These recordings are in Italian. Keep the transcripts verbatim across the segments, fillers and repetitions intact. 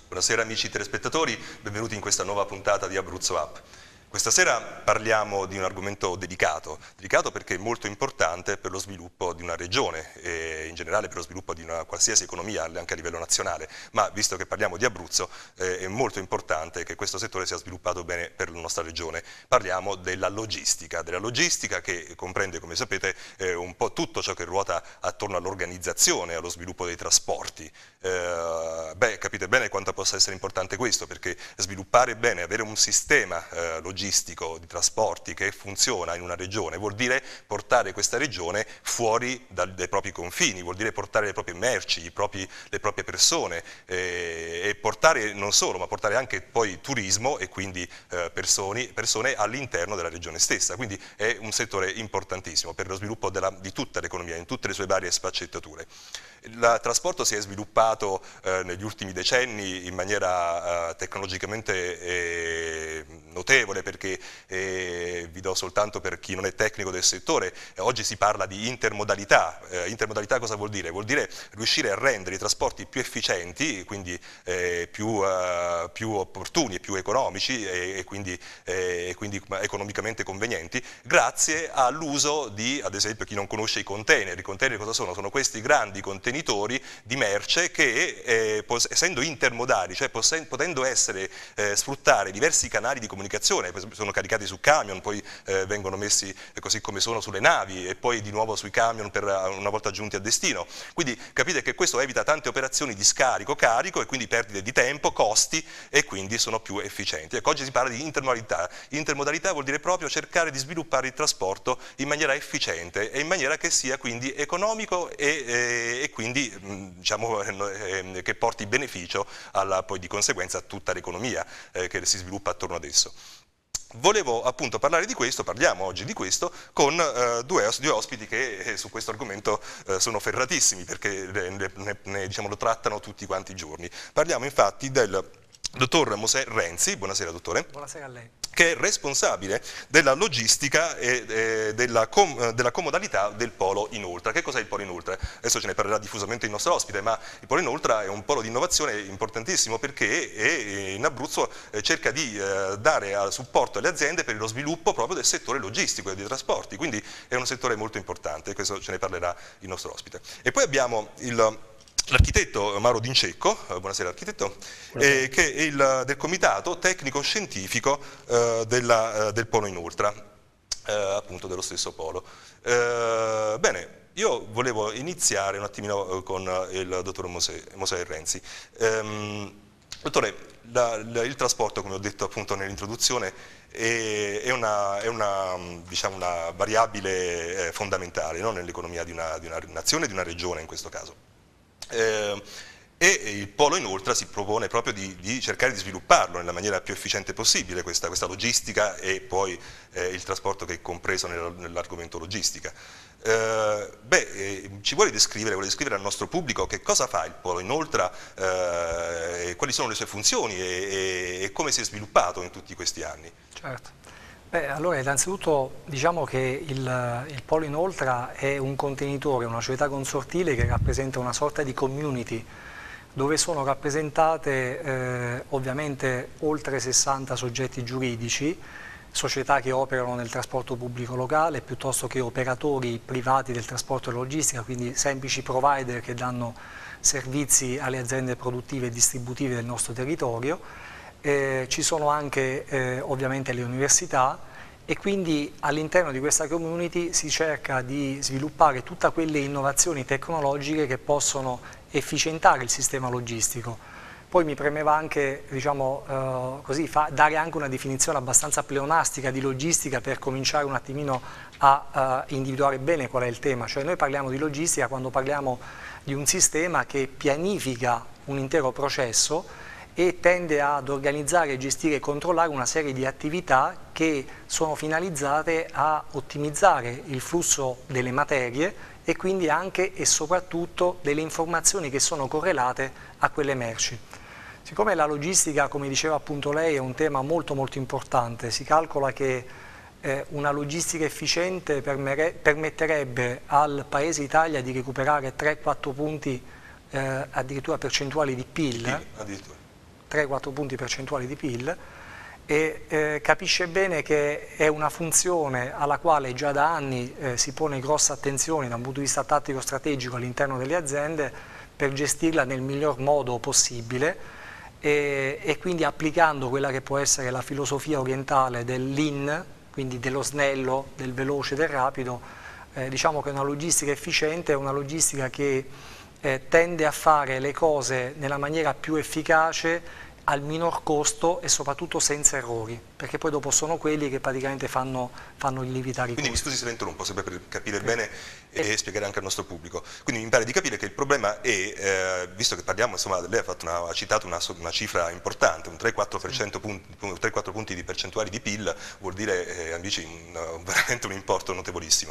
Buonasera amici telespettatori, benvenuti in questa nuova puntata di Abruzzo Up. Questa sera parliamo di un argomento delicato, delicato perché è molto importante per lo sviluppo di una regione e in generale per lo sviluppo di una qualsiasi economia anche a livello nazionale, ma visto che parliamo di Abruzzo eh, è molto importante che questo settore sia sviluppato bene per la nostra regione. Parliamo della logistica, della logistica che comprende, come sapete, eh, un po' tutto ciò che ruota attorno all'organizzazione, allo sviluppo dei trasporti. Eh, beh, capite bene quanto possa essere importante questo, perché sviluppare bene, avere un sistema eh, logistico di trasporti che funziona in una regione vuol dire portare questa regione fuori dal, dai propri confini, vuol dire portare le proprie merci, i propri, le proprie persone eh, e portare non solo, ma portare anche poi turismo e quindi eh, persone, persone all'interno della regione stessa. Quindi è un settore importantissimo per lo sviluppo della, di tutta l'economia, in tutte le sue varie sfaccettature. Il trasporto si è sviluppato eh, negli ultimi decenni in maniera eh, tecnologicamente eh, notevole, perché eh, vi do soltanto per chi non è tecnico del settore, eh, oggi si parla di intermodalità. Eh, intermodalità cosa vuol dire? Vuol dire riuscire a rendere i trasporti più efficienti, quindi eh, più, eh, più opportuni e più economici e, e, quindi, eh, e quindi economicamente convenienti, grazie all'uso di, ad esempio, chi non conosce i container. I container cosa sono? Sono questi grandi contenitori di merce che, eh, essendo intermodali, cioè potendo essere, eh, sfruttare diversi canali di comunicazione, sono caricati su camion, poi eh, vengono messi eh, così come sono sulle navi e poi di nuovo sui camion per, una volta giunti a destino. Quindi capite che questo evita tante operazioni di scarico, carico e quindi perdite di tempo, costi e quindi sono più efficienti. Ecco, oggi si parla di intermodalità. Intermodalità vuol dire proprio cercare di sviluppare il trasporto in maniera efficiente e in maniera che sia quindi economico e, e, e quindi diciamo eh, che porti beneficio alla, poi di conseguenza a tutta l'economia eh, che si sviluppa attorno ad esso. Volevo appunto parlare di questo, parliamo oggi di questo, con eh, due, due ospiti che eh, su questo argomento eh, sono ferratissimi, perché ne, ne, ne, diciamo, lo trattano tutti quanti i giorni. Parliamo infatti del dottor Mosè Renzi. Buonasera dottore. Buonasera a lei. Che è responsabile della logistica e eh, della, com della comodalità del polo in ultra. Che cos'è il polo in ultra? Adesso ce ne parlerà diffusamente il nostro ospite, ma il polo in ultra è un polo di innovazione importantissimo perché è, in Abruzzo eh, cerca di eh, dare a supporto alle aziende per lo sviluppo proprio del settore logistico e dei trasporti, quindi è un settore molto importante, questo ce ne parlerà il nostro ospite. E poi abbiamo il... l'architetto Mauro D'Incecco, eh, buonasera architetto, eh, che è il, del comitato tecnico-scientifico eh, della, eh, del polo in ultra, eh, appunto dello stesso polo. Eh, bene, io volevo iniziare un attimino con il dottor Mosè, Mosè Renzi. Ehm, dottore, la, la, il trasporto, come ho detto appunto nell'introduzione, è, è, una, è una, diciamo, una variabile eh, fondamentale, no? Nell'economia di una, di una nazione, di una regione in questo caso. Eh, e il polo in ultra si propone proprio di, di cercare di svilupparlo nella maniera più efficiente possibile, questa, questa logistica e poi eh, il trasporto che è compreso nell'argomento logistica. Eh, beh, eh, ci vuole descrivere, vuole descrivere al nostro pubblico che cosa fa il polo in ultra, eh, quali sono le sue funzioni e, e, e come si è sviluppato in tutti questi anni? Certo. Beh, allora innanzitutto diciamo che il, il polo in ultra è un contenitore, una società consortile che rappresenta una sorta di community dove sono rappresentate eh, ovviamente oltre sessanta soggetti giuridici, società che operano nel trasporto pubblico locale piuttosto che operatori privati del trasporto e logistica, quindi semplici provider che danno servizi alle aziende produttive e distributive del nostro territorio. Eh, ci sono anche eh, ovviamente le università e quindi all'interno di questa community si cerca di sviluppare tutte quelle innovazioni tecnologiche che possono efficientare il sistema logistico. Poi mi premeva anche, diciamo, eh, così, fa, dare anche una definizione abbastanza pleonastica di logistica per cominciare un attimino a uh, individuare bene qual è il tema. Cioè noi parliamo di logistica quando parliamo di un sistema che pianifica un intero processo e tende ad organizzare, gestire e controllare una serie di attività che sono finalizzate a ottimizzare il flusso delle materie e quindi anche e soprattutto delle informazioni che sono correlate a quelle merci. Siccome la logistica, come diceva appunto lei, è un tema molto molto importante, si calcola che eh, una logistica efficiente permetterebbe al Paese Italia di recuperare tre quattro punti eh, addirittura percentuali di P I L. Sì, addirittura. tre quattro punti percentuali di P I L, e eh, capisce bene che è una funzione alla quale già da anni eh, si pone grossa attenzione da un punto di vista tattico-strategico all'interno delle aziende per gestirla nel miglior modo possibile, e, e quindi applicando quella che può essere la filosofia orientale del lean, quindi dello snello, del veloce, del rapido. Eh, diciamo che una logistica efficiente è una logistica che eh, tende a fare le cose nella maniera più efficace, al minor costo e soprattutto senza errori, perché poi dopo sono quelli che praticamente fanno, fanno lievitare i Quindi costi. mi scusi se la interrompo, sempre per capire bene e spiegare anche al nostro pubblico. Quindi mi pare di capire che il problema è, eh, visto che parliamo, insomma, lei ha, fatto una, ha citato una, una cifra importante, un tre quattro punti, punti di percentuali di P I L vuol dire, eh, amici, un, veramente un importo notevolissimo.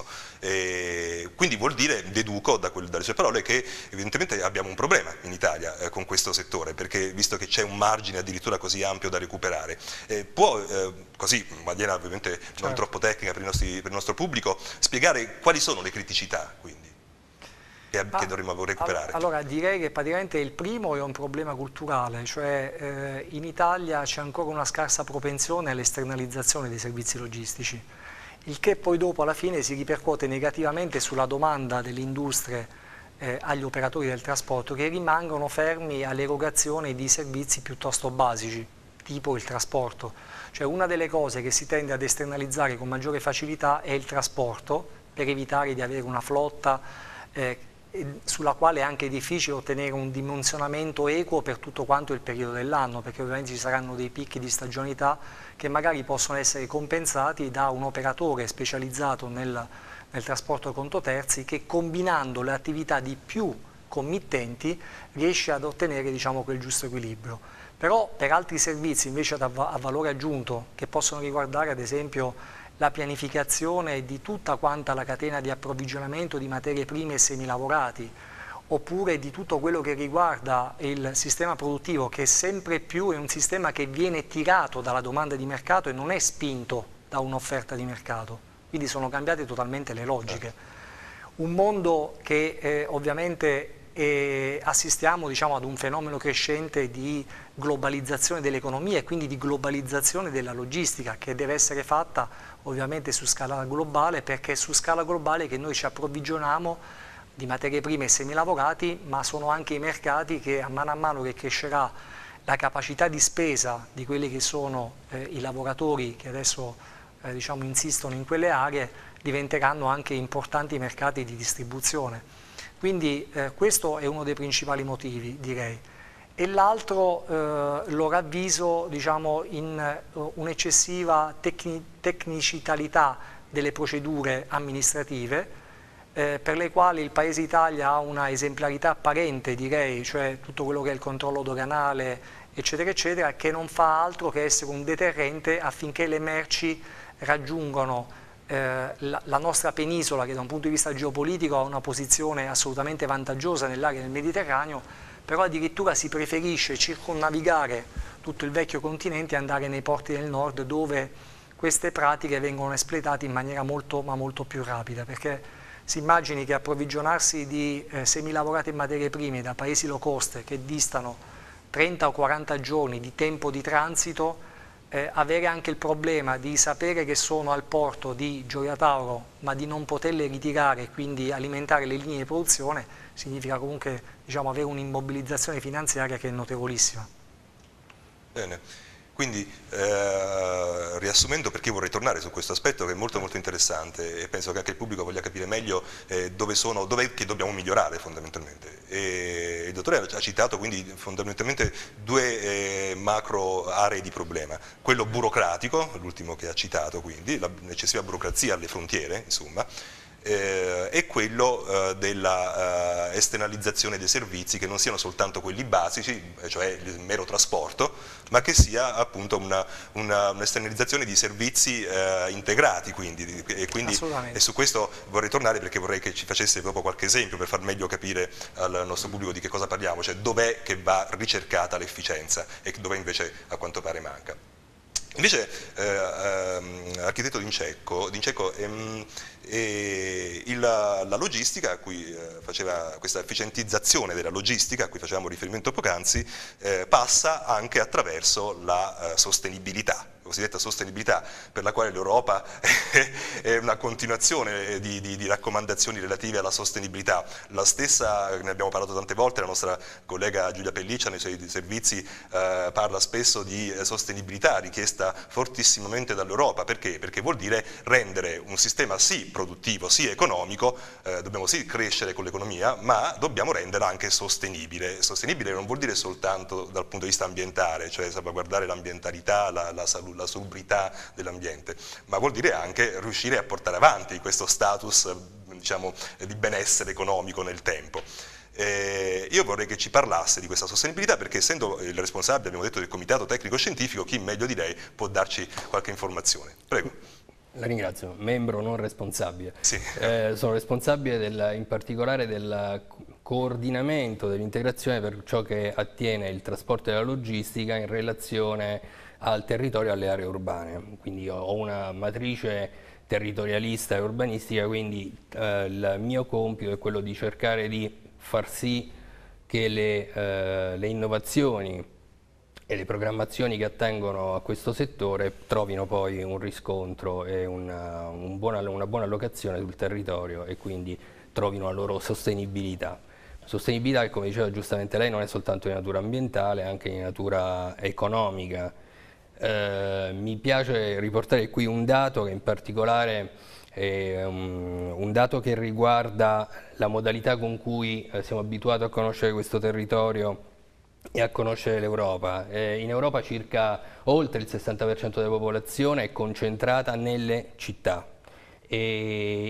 E quindi vuol dire, deduco da quel, dalle sue parole, che evidentemente abbiamo un problema in Italia eh, con questo settore, perché visto che c'è un margine addirittura così ampio da recuperare, eh, può, eh, così in maniera ovviamente Certo. non troppo tecnica per, i nostri, per il nostro pubblico, spiegare quali sono le criticità quindi che, ah, che dovremmo recuperare? Allora direi che praticamente il primo è un problema culturale, cioè eh, in Italia c'è ancora una scarsa propensione all'esternalizzazione dei servizi logistici, il che poi dopo alla fine si ripercuote negativamente sulla domanda delle industrie eh, agli operatori del trasporto, che rimangono fermi all'erogazione di servizi piuttosto basici, tipo il trasporto. Cioè una delle cose che si tende ad esternalizzare con maggiore facilità è il trasporto, per evitare di avere una flotta eh, sulla quale è anche difficile ottenere un dimensionamento equo per tutto quanto il periodo dell'anno, perché ovviamente ci saranno dei picchi di stagionalità che magari possono essere compensati da un operatore specializzato nel, nel trasporto conto terzi, che combinando le attività di più committenti riesce ad ottenere, diciamo, quel giusto equilibrio. Però per altri servizi invece a valore aggiunto, che possono riguardare ad esempio la pianificazione di tutta quanta la catena di approvvigionamento di materie prime e semilavorati, oppure di tutto quello che riguarda il sistema produttivo, che sempre più è un sistema che viene tirato dalla domanda di mercato e non è spinto da un'offerta di mercato, quindi sono cambiate totalmente le logiche. Un mondo che eh, ovviamente eh, assistiamo, diciamo, ad un fenomeno crescente di globalizzazione dell'economia e quindi di globalizzazione della logistica, che deve essere fatta ovviamente su scala globale, perché è su scala globale che noi ci approvvigioniamo di materie prime e semilavorati, ma sono anche i mercati che a mano a mano che crescerà la capacità di spesa di quelli che sono eh, i lavoratori che adesso eh, diciamo, insistono in quelle aree, diventeranno anche importanti mercati di distribuzione. Quindi eh, questo è uno dei principali motivi, direi. E l'altro eh, lo ravviso, diciamo, in uh, un'eccessiva tecni tecnicità delle procedure amministrative, eh, per le quali il Paese Italia ha una esemplarità apparente, direi, cioè tutto quello che è il controllo doganale, eccetera, eccetera, che non fa altro che essere un deterrente affinché le merci raggiungano eh, la, la nostra penisola, che da un punto di vista geopolitico ha una posizione assolutamente vantaggiosa nell'area del Mediterraneo, però addirittura si preferisce circumnavigare tutto il vecchio continente e andare nei porti del nord, dove queste pratiche vengono espletate in maniera molto, ma molto più rapida, perché si immagini che approvvigionarsi di eh, semilavorati e materie prime da paesi low cost che distano trenta o quaranta giorni di tempo di transito, eh, avere anche il problema di sapere che sono al porto di Gioia Tauro ma di non poterle ritirare e quindi alimentare le linee di produzione, significa comunque, diciamo, avere un'immobilizzazione finanziaria che è notevolissima. Bene. Quindi, eh, riassumendo, perché vorrei tornare su questo aspetto che è molto molto interessante e penso che anche il pubblico voglia capire meglio eh, dove sono, dov'è che dobbiamo migliorare fondamentalmente. E il dottore ha citato quindi fondamentalmente due eh, macro aree di problema, quello burocratico, l'ultimo che ha citato, quindi l'eccessiva burocrazia alle frontiere, insomma, Eh, e quello eh, della eh, esternalizzazione dei servizi, che non siano soltanto quelli basici, cioè il mero trasporto, ma che sia appunto un'esternalizzazione un di servizi eh, integrati, quindi, e, quindi e su questo vorrei tornare, perché vorrei che ci facesse proprio qualche esempio per far meglio capire al nostro pubblico di che cosa parliamo, cioè dov'è che va ricercata l'efficienza e dove invece a quanto pare manca. Invece, eh, ehm, architetto D'Incecco, D'Incecco ehm, e il- la logistica a cui eh, faceva questa efficientizzazione della logistica a cui facevamo riferimento poc'anzi eh, passa anche attraverso la eh, sostenibilità, la cosiddetta sostenibilità, per la quale l'Europa è una continuazione di, di- di raccomandazioni relative alla sostenibilità. La stessa, ne abbiamo parlato tante volte, la nostra collega Giulia Pelliccia nei suoi servizi eh, parla spesso di eh, sostenibilità richiesta fortissimamente dall'Europa. Perché? Perché vuol dire rendere un sistema sì produttivo, sì economico, eh, dobbiamo sì crescere con l'economia, ma dobbiamo renderla anche sostenibile. Sostenibile non vuol dire soltanto dal punto di vista ambientale, cioè salvaguardare l'ambientalità, la, la, la salubrità dell'ambiente, ma vuol dire anche riuscire a portare avanti questo status, diciamo, di benessere economico nel tempo. Eh, io vorrei che ci parlasse di questa sostenibilità, perché essendo il responsabile, abbiamo detto, del comitato tecnico scientifico, chi meglio di lei può darci qualche informazione. Prego. La ringrazio, membro non responsabile. Sì. Eh, sono responsabile del, in particolare del coordinamento, dell'integrazione per ciò che attiene il trasporto e la logistica in relazione al territorio e alle aree urbane. Quindi ho una matrice territorialista e urbanistica, quindi eh, il mio compito è quello di cercare di far sì che le, eh, le innovazioni e le programmazioni che attengono a questo settore trovino poi un riscontro e una, un buona, una buona allocazione sul territorio e quindi trovino la loro sostenibilità. Sostenibilità che, come diceva giustamente lei, non è soltanto di natura ambientale, è anche di natura economica. Eh, mi piace riportare qui un dato che in particolare è un, un dato che riguarda la modalità con cui eh, siamo abituati a conoscere questo territorio e a conoscere l'Europa. Eh, in Europa circa oltre il sessanta per cento della popolazione è concentrata nelle città e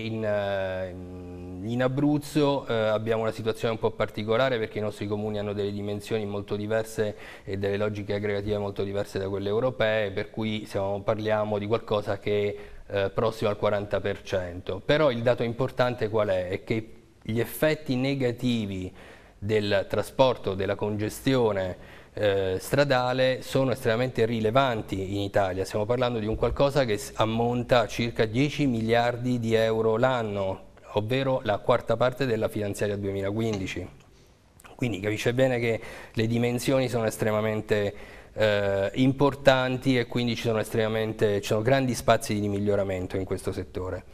in, in Abruzzo eh, abbiamo una situazione un po' particolare perché i nostri comuni hanno delle dimensioni molto diverse e delle logiche aggregative molto diverse da quelle europee, per cui siamo, parliamo di qualcosa che è eh, prossimo al quaranta per cento. Però il dato importante qual è? È che gli effetti negativi del trasporto, della congestione eh, stradale sono estremamente rilevanti in Italia. Stiamo parlando di un qualcosa che ammonta a circa dieci miliardi di euro l'anno, ovvero la quarta parte della finanziaria duemilaquindici. Quindi capisce bene che le dimensioni sono estremamente eh, importanti e quindi ci sono, estremamente, ci sono grandi spazi di miglioramento in questo settore.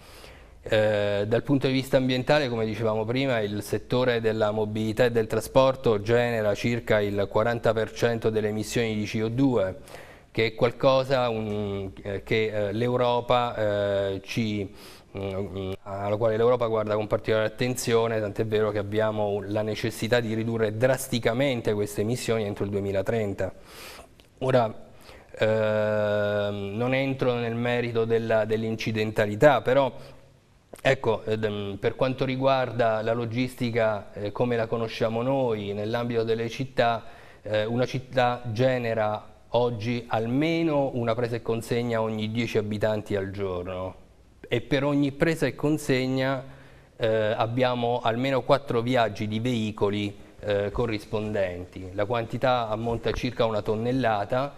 Eh, dal punto di vista ambientale, come dicevamo prima, il settore della mobilità e del trasporto genera circa il quaranta per cento delle emissioni di C O due, che è qualcosa un, eh, che eh, l'Europa eh, ci alla quale l'Europa guarda con particolare attenzione, tant'è vero che abbiamo la necessità di ridurre drasticamente queste emissioni entro il duemilatrenta. Ora, eh, non entro nel merito dell'incidentalità, però ecco, per quanto riguarda la logistica eh, come la conosciamo noi nell'ambito delle città, eh, una città genera oggi almeno una presa e consegna ogni dieci abitanti al giorno e per ogni presa e consegna eh, abbiamo almeno quattro viaggi di veicoli eh, corrispondenti. La quantità ammonta a circa una tonnellata.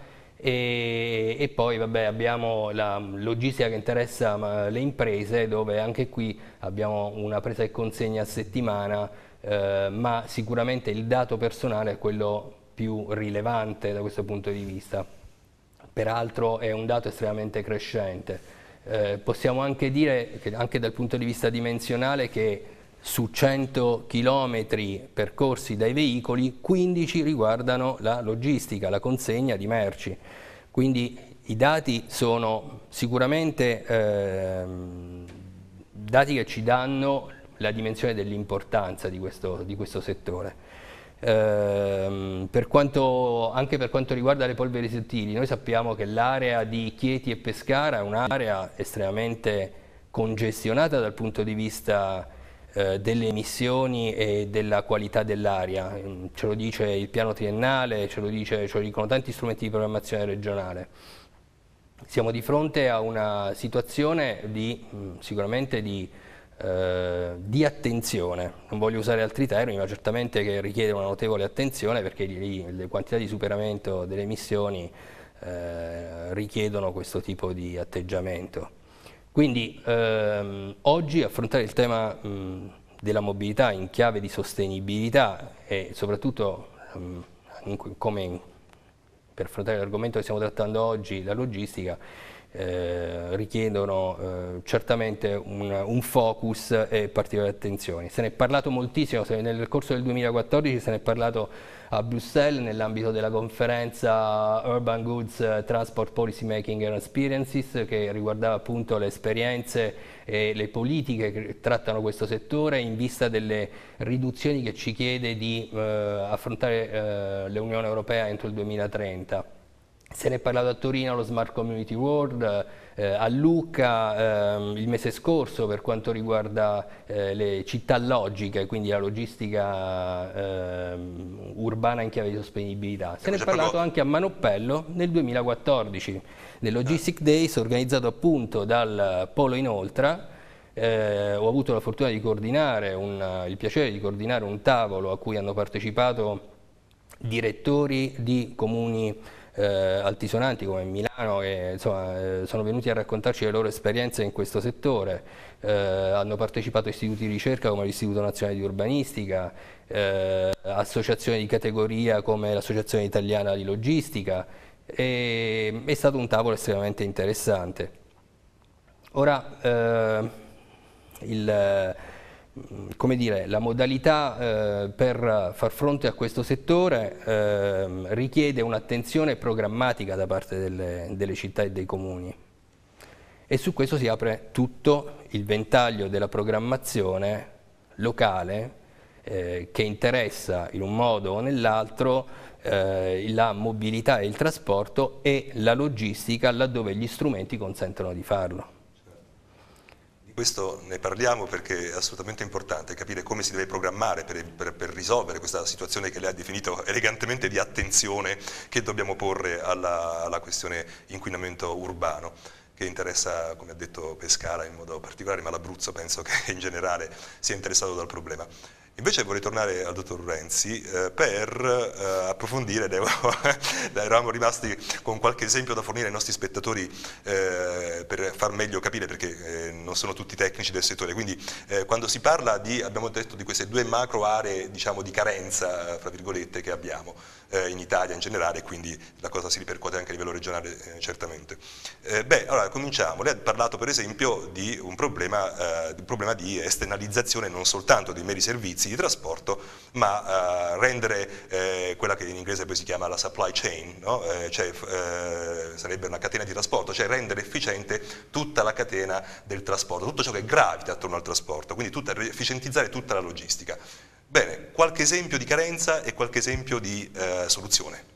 E, e poi vabbè, abbiamo la logistica che interessa le imprese, dove anche qui abbiamo una presa e consegna a settimana, eh, ma sicuramente il dato personale è quello più rilevante da questo punto di vista. Peraltro è un dato estremamente crescente. Eh, possiamo anche dire, che anche dal punto di vista dimensionale, che su cento chilometri percorsi dai veicoli, quindici riguardano la logistica, la consegna di merci. Quindi i dati sono sicuramente eh, dati che ci danno la dimensione dell'importanza di questo, di questo settore. Eh, per quanto, anche per quanto riguarda le polveri sottili, noi sappiamo che l'area di Chieti e Pescara è un'area estremamente congestionata dal punto di vista delle emissioni e della qualità dell'aria. Ce lo dice il piano triennale, ce lo, dice, ce lo dicono tanti strumenti di programmazione regionale. Siamo di fronte a una situazione di, sicuramente di, eh, di attenzione, non voglio usare altri termini, ma certamente che richiede una notevole attenzione, perché le quantità di superamento delle emissioni eh, richiedono questo tipo di atteggiamento. Quindi ehm, oggi affrontare il tema mh, della mobilità in chiave di sostenibilità e soprattutto mh, in, come in, per affrontare l'argomento che stiamo trattando oggi, la logistica, eh, richiedono eh, certamente un, un focus e particolare attenzione. Se ne è parlato moltissimo, se nel corso del duemilaquattordici se ne è parlato a Bruxelles nell'ambito della conferenza Urban Goods Transport Policy Making and Experiences, che riguardava appunto le esperienze e le politiche che trattano questo settore in vista delle riduzioni che ci chiede di eh, affrontare eh, l'Unione Europea entro il duemilatrenta. Se ne è parlato a Torino allo Smart Community World, eh, a Lucca eh, il mese scorso per quanto riguarda eh, le città logiche, quindi la logistica eh, urbana in chiave di sostenibilità. Se ne è parlato anche a Manoppello nel duemilaquattordici, nel Logistic Days organizzato appunto dal Polo Inoltra. Eh, ho avuto la fortuna di coordinare, un, il piacere di coordinare un tavolo a cui hanno partecipato direttori di comuni Eh, altisonanti come Milano, che insomma, eh, sono venuti a raccontarci le loro esperienze in questo settore, eh, hanno partecipato a istituti di ricerca come l'Istituto Nazionale di Urbanistica, eh, associazioni di categoria come l'Associazione Italiana di Logistica, e è stato un tavolo estremamente interessante. Ora, eh, il come dire, la modalità eh, per far fronte a questo settore eh, richiede un'attenzione programmatica da parte delle, delle città e dei comuni, e su questo si apre tutto il ventaglio della programmazione locale eh, che interessa in un modo o nell'altro eh, la mobilità e il trasporto e la logistica laddove gli strumenti consentono di farlo. Questo ne parliamo perché è assolutamente importante capire come si deve programmare per, per, per risolvere questa situazione che lei ha definito elegantemente di attenzione che dobbiamo porre alla, alla questione inquinamento urbano, che interessa, come ha detto Pescara in modo particolare, ma l'Abruzzo penso che in generale sia interessato dal problema. Invece vorrei tornare al dottor Renzi eh, per eh, approfondire, devo, eravamo rimasti con qualche esempio da fornire ai nostri spettatori eh, per far meglio capire, perché eh, non sono tutti tecnici del settore, quindi eh, quando si parla di, abbiamo detto, di queste due macro aree, diciamo, di carenza, fra virgolette, che abbiamo eh, in Italia in generale, quindi la cosa si ripercuote anche a livello regionale eh, certamente. Eh, beh, allora cominciamo. Lei ha parlato per esempio di un problema, eh, di un problema di esternalizzazione non soltanto dei meri servizi di trasporto, ma uh, rendere eh, quella che in inglese poi si chiama la supply chain, no? eh, cioè, eh, sarebbe una catena di trasporto, cioè rendere efficiente tutta la catena del trasporto, tutto ciò che gravita attorno al trasporto, quindi tutta, efficientizzare tutta la logistica. Bene, qualche esempio di carenza e qualche esempio di eh, soluzione.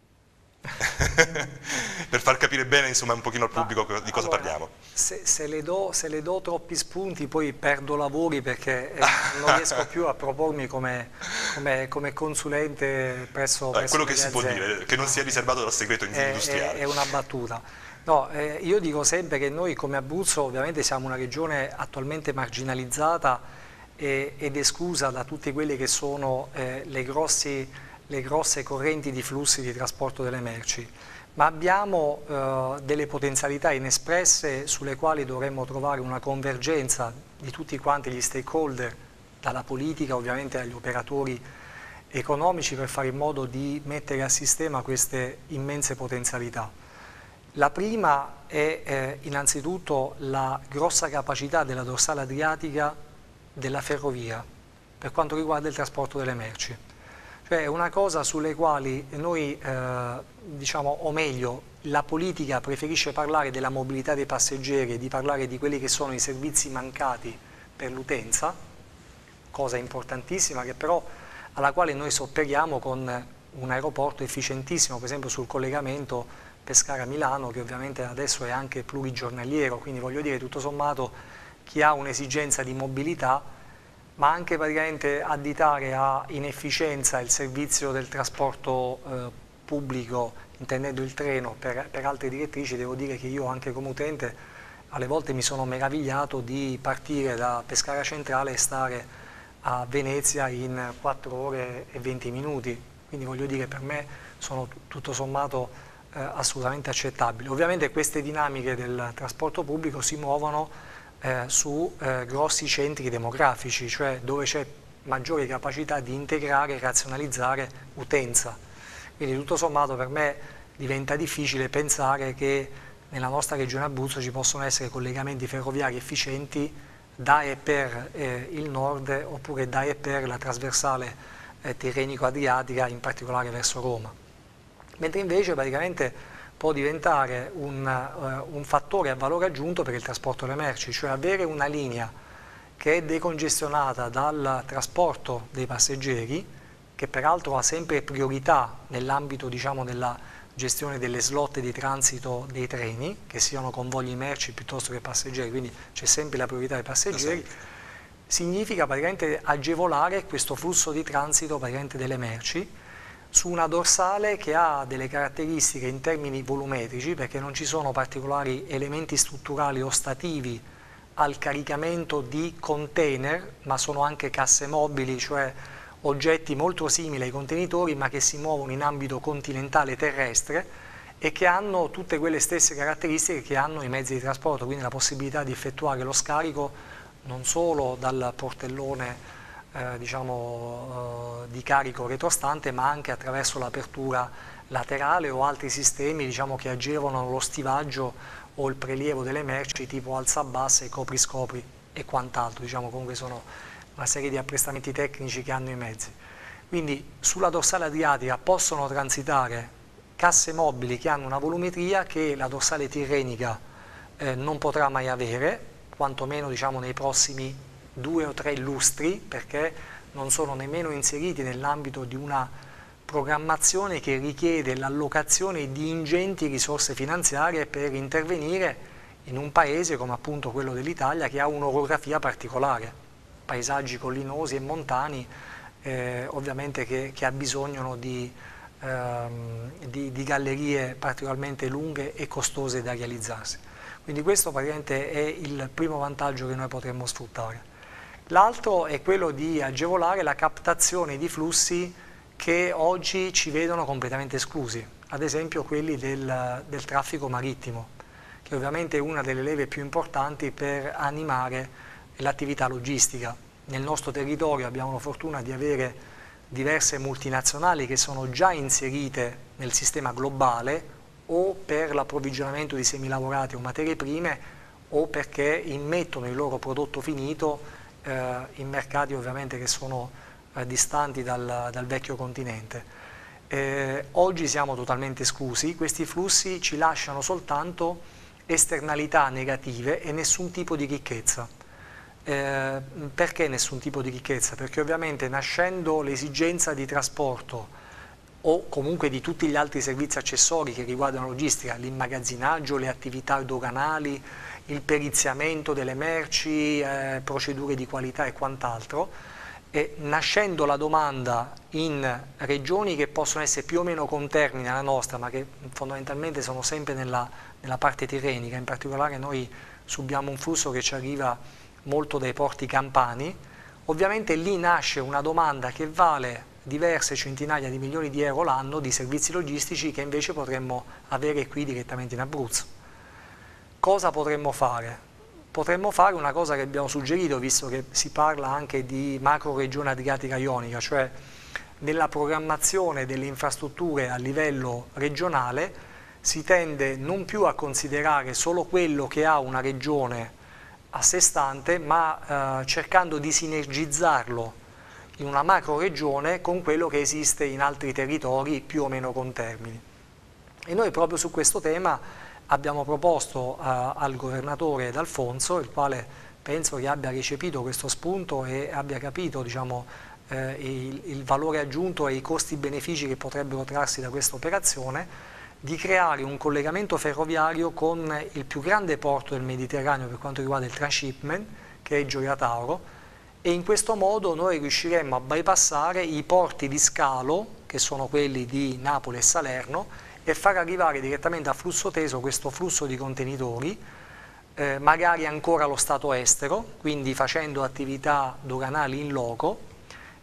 Per far capire bene, insomma, un pochino al pubblico Ma, di cosa allora, parliamo. Se, se, le do, se le do troppi spunti poi perdo lavori, perché eh, non riesco più a propormi come, come, come consulente presso, presso quello che si aziende. può dire, che non sia riservato dal segreto industriale. È, è una battuta. No, eh, io dico sempre che noi come Abruzzo ovviamente siamo una regione attualmente marginalizzata e, ed esclusa da tutti quelli che sono eh, le grossi le grosse correnti di flussi di trasporto delle merci, ma abbiamo eh, delle potenzialità inespresse sulle quali dovremmo trovare una convergenza di tutti quanti gli stakeholder, dalla politica ovviamente agli operatori economici, per fare in modo di mettere a sistema queste immense potenzialità. La prima è eh, innanzitutto la grossa capacità della dorsale adriatica della ferrovia per quanto riguarda il trasporto delle merci. Cioè una cosa sulle quali noi, eh, diciamo, o meglio, la politica preferisce parlare della mobilità dei passeggeri e di parlare di quelli che sono i servizi mancati per l'utenza, cosa importantissima che però alla quale noi sopperiamo con un aeroporto efficientissimo, per esempio sul collegamento Pescara-Milano, che ovviamente adesso è anche plurigiornaliero, quindi voglio dire, tutto sommato, chi ha un'esigenza di mobilità, ma anche praticamente additare a inefficienza il servizio del trasporto eh, pubblico, intendendo il treno, per, per altre direttrici, devo dire che io anche come utente alle volte mi sono meravigliato di partire da Pescara Centrale e stare a Venezia in quattro ore e venti minuti, quindi voglio dire, per me sono tutto sommato eh, assolutamente accettabili. Ovviamente queste dinamiche del trasporto pubblico si muovono eh, su eh, grossi centri demografici, cioè dove c'è maggiore capacità di integrare e razionalizzare utenza. Quindi tutto sommato per me diventa difficile pensare che nella nostra regione Abruzzo ci possono essere collegamenti ferroviari efficienti da e per eh, il nord oppure da e per la trasversale eh, tirrenico-adriatica, in particolare verso Roma. Mentre invece praticamente può diventare un, uh, un fattore a valore aggiunto per il trasporto delle merci, cioè avere una linea che è decongestionata dal trasporto dei passeggeri, che peraltro ha sempre priorità nell'ambito, diciamo, della gestione delle slot di transito dei treni, che siano convogli merci piuttosto che passeggeri, quindi c'è sempre la priorità dei passeggeri, significa praticamente agevolare questo flusso di transito praticamente delle merci su una dorsale che ha delle caratteristiche in termini volumetrici, perché non ci sono particolari elementi strutturali ostativi al caricamento di container, ma sono anche casse mobili, cioè oggetti molto simili ai contenitori ma che si muovono in ambito continentale terrestre e che hanno tutte quelle stesse caratteristiche che hanno i mezzi di trasporto, quindi la possibilità di effettuare lo scarico non solo dal portellone eh, diciamo, eh, di carico retrostante, ma anche attraverso l'apertura laterale o altri sistemi, diciamo, che agevolano lo stivaggio o il prelievo delle merci tipo alzabasse, copri-scopri e quant'altro, diciamo, comunque sono una serie di apprestamenti tecnici che hanno i mezzi. Quindi sulla dorsale adriatica possono transitare casse mobili che hanno una volumetria che la dorsale tirrenica eh, non potrà mai avere, quantomeno, diciamo, nei prossimi due o tre lustri, perché non sono nemmeno inseriti nell'ambito di una programmazione che richiede l'allocazione di ingenti risorse finanziarie per intervenire in un paese come appunto quello dell'Italia, che ha un'orografia particolare, paesaggi collinosi e montani, eh, ovviamente che, che abbisognano di, ehm, di, di gallerie particolarmente lunghe e costose da realizzarsi. Quindi questo praticamente è il primo vantaggio che noi potremmo sfruttare. L'altro è quello di agevolare la captazione di flussi che oggi ci vedono completamente esclusi, ad esempio quelli del, del traffico marittimo, che ovviamente è una delle leve più importanti per animare l'attività logistica. Nel nostro territorio abbiamo la fortuna di avere diverse multinazionali che sono già inserite nel sistema globale o per l'approvvigionamento di semilavorati o materie prime o perché immettono il loro prodotto finito eh, in mercati ovviamente che sono distanti dal, dal vecchio continente. Eh, oggi siamo totalmente esclusi, questi flussi ci lasciano soltanto esternalità negative e nessun tipo di ricchezza. Eh, perché nessun tipo di ricchezza? Perché ovviamente nascendo l'esigenza di trasporto o comunque di tutti gli altri servizi accessori che riguardano la logistica, l'immagazzinaggio, le attività doganali, il periziamento delle merci, eh, procedure di qualità e quant'altro, e nascendo la domanda in regioni che possono essere più o meno contermini alla nostra, ma che fondamentalmente sono sempre nella, nella parte tirrenica, in particolare noi subiamo un flusso che ci arriva molto dai porti campani, ovviamente lì nasce una domanda che vale diverse centinaia di milioni di euro l'anno di servizi logistici che invece potremmo avere qui direttamente in Abruzzo. Cosa potremmo fare? Potremmo fare una cosa che abbiamo suggerito, visto che si parla anche di macro regione adriatica ionica, cioè nella programmazione delle infrastrutture a livello regionale si tende non più a considerare solo quello che ha una regione a sé stante, ma eh, cercando di sinergizzarlo in una macro regione con quello che esiste in altri territori più o meno contermini. E noi proprio su questo tema abbiamo proposto uh, al governatore D'Alfonso, il quale penso che abbia recepito questo spunto e abbia capito, diciamo, eh, il, il valore aggiunto e i costi-benefici che potrebbero trarsi da questa operazione, di creare un collegamento ferroviario con il più grande porto del Mediterraneo per quanto riguarda il transshipment, che è Gioia Tauro, e in questo modo noi riusciremmo a bypassare i porti di scalo, che sono quelli di Napoli e Salerno, e far arrivare direttamente a flusso teso questo flusso di contenitori, eh, magari ancora allo stato estero, quindi facendo attività doganali in loco,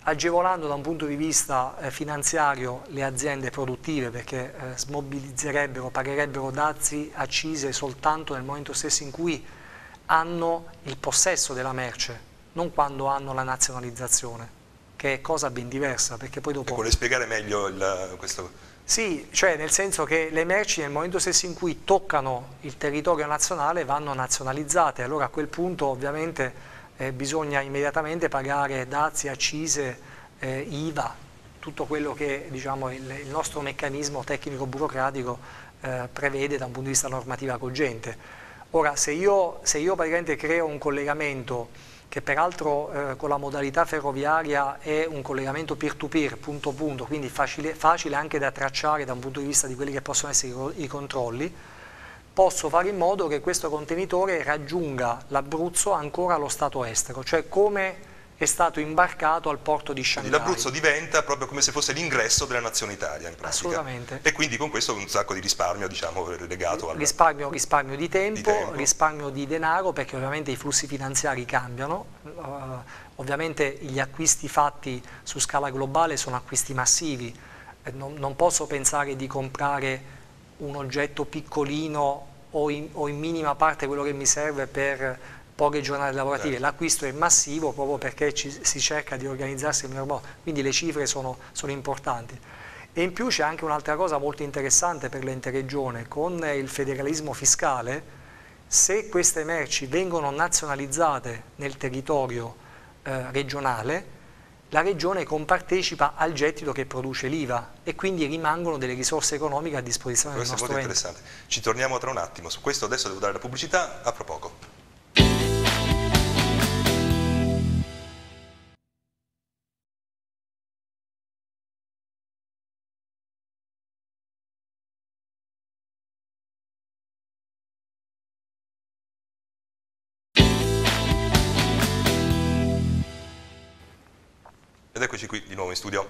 agevolando da un punto di vista eh, finanziario le aziende produttive, perché eh, smobilizzerebbero, pagherebbero dazi, accise soltanto nel momento stesso in cui hanno il possesso della merce, non quando hanno la nazionalizzazione, che è cosa ben diversa, perché poi dopo... Ecco, vuole spiegare meglio il, questo... Sì, cioè nel senso che le merci nel momento stesso in cui toccano il territorio nazionale vanno nazionalizzate, allora a quel punto ovviamente eh, bisogna immediatamente pagare dazi, accise, eh, I V A, tutto quello che diciamo, il, il nostro meccanismo tecnico-burocratico eh, prevede da un punto di vista normativa cogente. Ora, se io, se io praticamente creo un collegamento che peraltro eh, con la modalità ferroviaria è un collegamento peer-to-peer, punto punto, quindi facile, facile anche da tracciare da un punto di vista di quelli che possono essere i, i controlli, posso fare in modo che questo contenitore raggiunga l'Abruzzo ancora allo stato estero, cioè come è stato imbarcato al porto di Shanghai. L'Abruzzo diventa proprio come se fosse l'ingresso della nazione Italia in pratica. Assolutamente. E quindi con questo un sacco di risparmio, diciamo, legato al... Risparmio, risparmio di, tempo, di tempo, risparmio di denaro, perché ovviamente i flussi finanziari cambiano, uh, ovviamente gli acquisti fatti su scala globale sono acquisti massivi, eh, non, non posso pensare di comprare un oggetto piccolino o in, o in minima parte quello che mi serve per poche giornate lavorative, l'acquisto è massivo proprio perché ci, si cerca di organizzarsi in miglior modo, quindi le cifre sono, sono importanti. E in più c'è anche un'altra cosa molto interessante per l'ente regione, con il federalismo fiscale, se queste merci vengono nazionalizzate nel territorio eh, regionale, la regione compartecipa al gettito che produce l'I V A e quindi rimangono delle risorse economiche a disposizione del nostro ente. Questo è molto interessante. Ci torniamo tra un attimo, su questo adesso devo dare la pubblicità, a fra poco. Ed eccoci qui di nuovo in studio.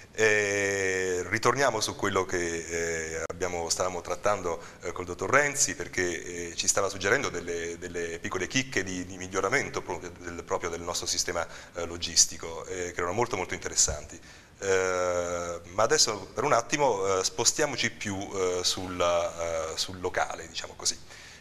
Eh, ritorniamo su quello che eh, abbiamo, stavamo trattando eh, col dottor Renzi, perché eh, ci stava suggerendo delle, delle piccole chicche di, di miglioramento proprio del, proprio del nostro sistema eh, logistico, eh, che erano molto molto interessanti. Eh, ma adesso per un attimo eh, spostiamoci più eh, sul, uh, sul locale, diciamo così.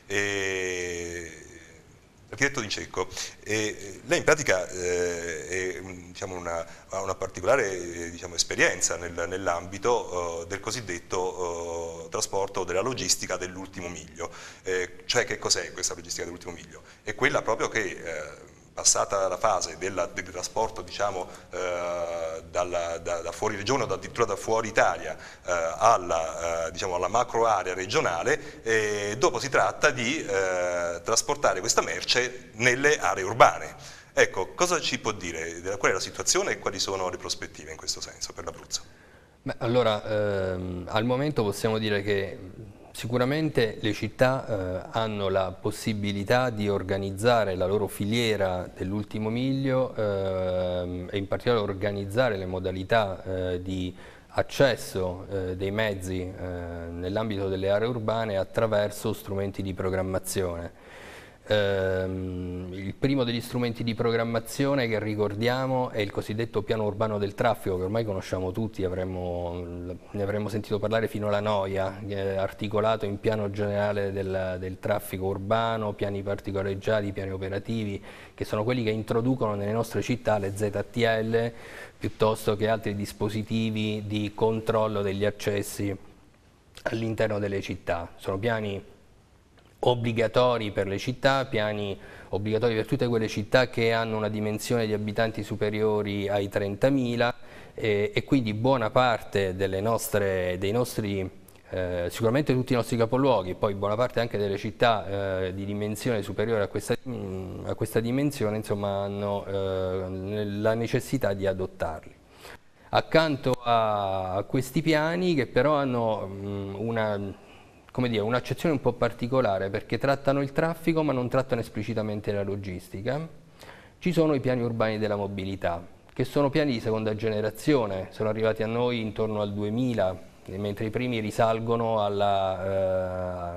E, Architetto Di Cecco, eh, lei in pratica eh, è, diciamo, una, ha una particolare eh, diciamo, esperienza nel, nell'ambito eh, del cosiddetto eh, trasporto della logistica dell'ultimo miglio. Eh, cioè che cos'è questa logistica dell'ultimo miglio? È quella proprio che, eh, passata la fase della, del trasporto diciamo, eh, dalla, da, da fuori regione o addirittura da fuori Italia eh, alla, eh, diciamo, alla macro area regionale, e dopo si tratta di eh, trasportare questa merce nelle aree urbane. Ecco, cosa ci può dire? Qual è la situazione e quali sono le prospettive in questo senso per l'Abruzzo? Beh, allora, ehm, al momento possiamo dire che sicuramente le città eh, hanno la possibilità di organizzare la loro filiera dell'ultimo miglio ehm, e in particolare organizzare le modalità eh, di accesso eh, dei mezzi eh, nell'ambito delle aree urbane attraverso strumenti di programmazione. Ehm, il primo degli strumenti di programmazione che ricordiamo è il cosiddetto piano urbano del traffico, che ormai conosciamo tutti, avremmo, ne avremmo sentito parlare fino alla noia, che è articolato in piano generale del, del traffico urbano, piani particolareggiati, piani operativi, che sono quelli che introducono nelle nostre città le Z T L piuttosto che altri dispositivi di controllo degli accessi all'interno delle città. Sono piani obbligatori per le città, piani obbligatori per tutte quelle città che hanno una dimensione di abitanti superiori ai trentamila e, e quindi buona parte delle nostre, dei nostri, eh, sicuramente tutti i nostri capoluoghi, poi buona parte anche delle città eh, di dimensione superiore a questa, mh, a questa dimensione, insomma, hanno eh, la necessità di adottarli. Accanto a, a questi piani, che però hanno mh, una come dire, un'accezione un po' particolare, perché trattano il traffico ma non trattano esplicitamente la logistica, ci sono i piani urbani della mobilità, che sono piani di seconda generazione, sono arrivati a noi intorno al duemila, mentre i primi risalgono alla,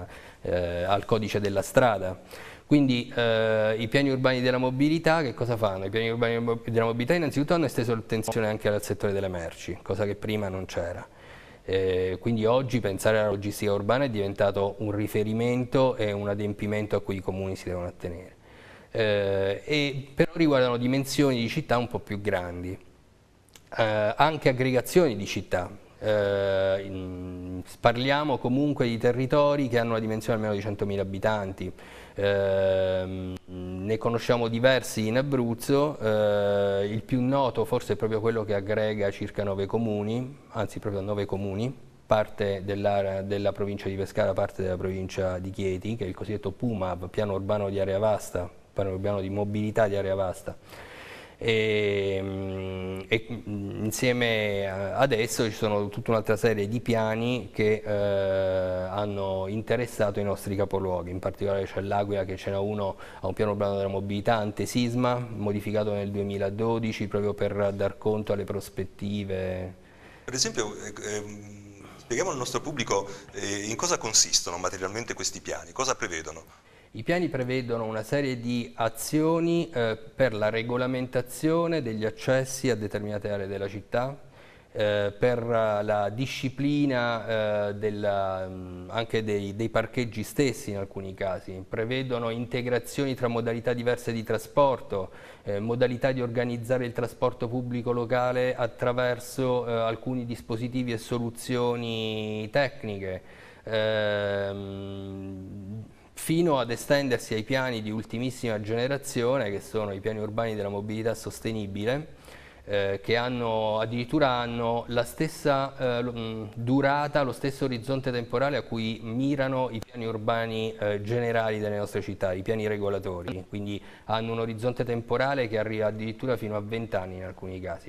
eh, al codice della strada. Quindi eh, i piani urbani della mobilità che cosa fanno? I piani urbani della mobilità innanzitutto hanno esteso l'attenzione anche al settore delle merci, cosa che prima non c'era. Eh, quindi oggi pensare alla logistica urbana è diventato un riferimento e un adempimento a cui i comuni si devono attenere. Eh, e però riguardano dimensioni di città un po' più grandi, eh, anche aggregazioni di città. Eh, in, parliamo comunque di territori che hanno una dimensione almeno di centomila abitanti. Eh, ne conosciamo diversi in Abruzzo, eh, il più noto forse è proprio quello che aggrega circa nove comuni, anzi proprio nove comuni, parte della, della provincia di Pescara, parte della provincia di Chieti, che è il cosiddetto PUMAV, piano urbano di area vasta, piano urbano di mobilità di area vasta. E, e insieme ad esso ci sono tutta un'altra serie di piani che eh, hanno interessato i nostri capoluoghi, in particolare c'è l'Aquila che ce n'è uno a un piano urbano della mobilità antisisma, modificato nel duemiladodici proprio per dar conto alle prospettive. Per esempio, eh, eh, spieghiamo al nostro pubblico eh, in cosa consistono materialmente questi piani, cosa prevedono? I piani prevedono una serie di azioni eh, per la regolamentazione degli accessi a determinate aree della città, eh, per la disciplina eh, della, anche dei, dei parcheggi stessi in alcuni casi, prevedono integrazioni tra modalità diverse di trasporto, eh, modalità di organizzare il trasporto pubblico locale attraverso eh, alcuni dispositivi e soluzioni tecniche. Ehm, fino ad estendersi ai piani di ultimissima generazione, che sono i piani urbani della mobilità sostenibile, eh, che hanno, addirittura hanno la stessa eh, durata, lo stesso orizzonte temporale a cui mirano i piani urbani eh, generali delle nostre città, i piani regolatori, quindi hanno un orizzonte temporale che arriva addirittura fino a venti anni in alcuni casi.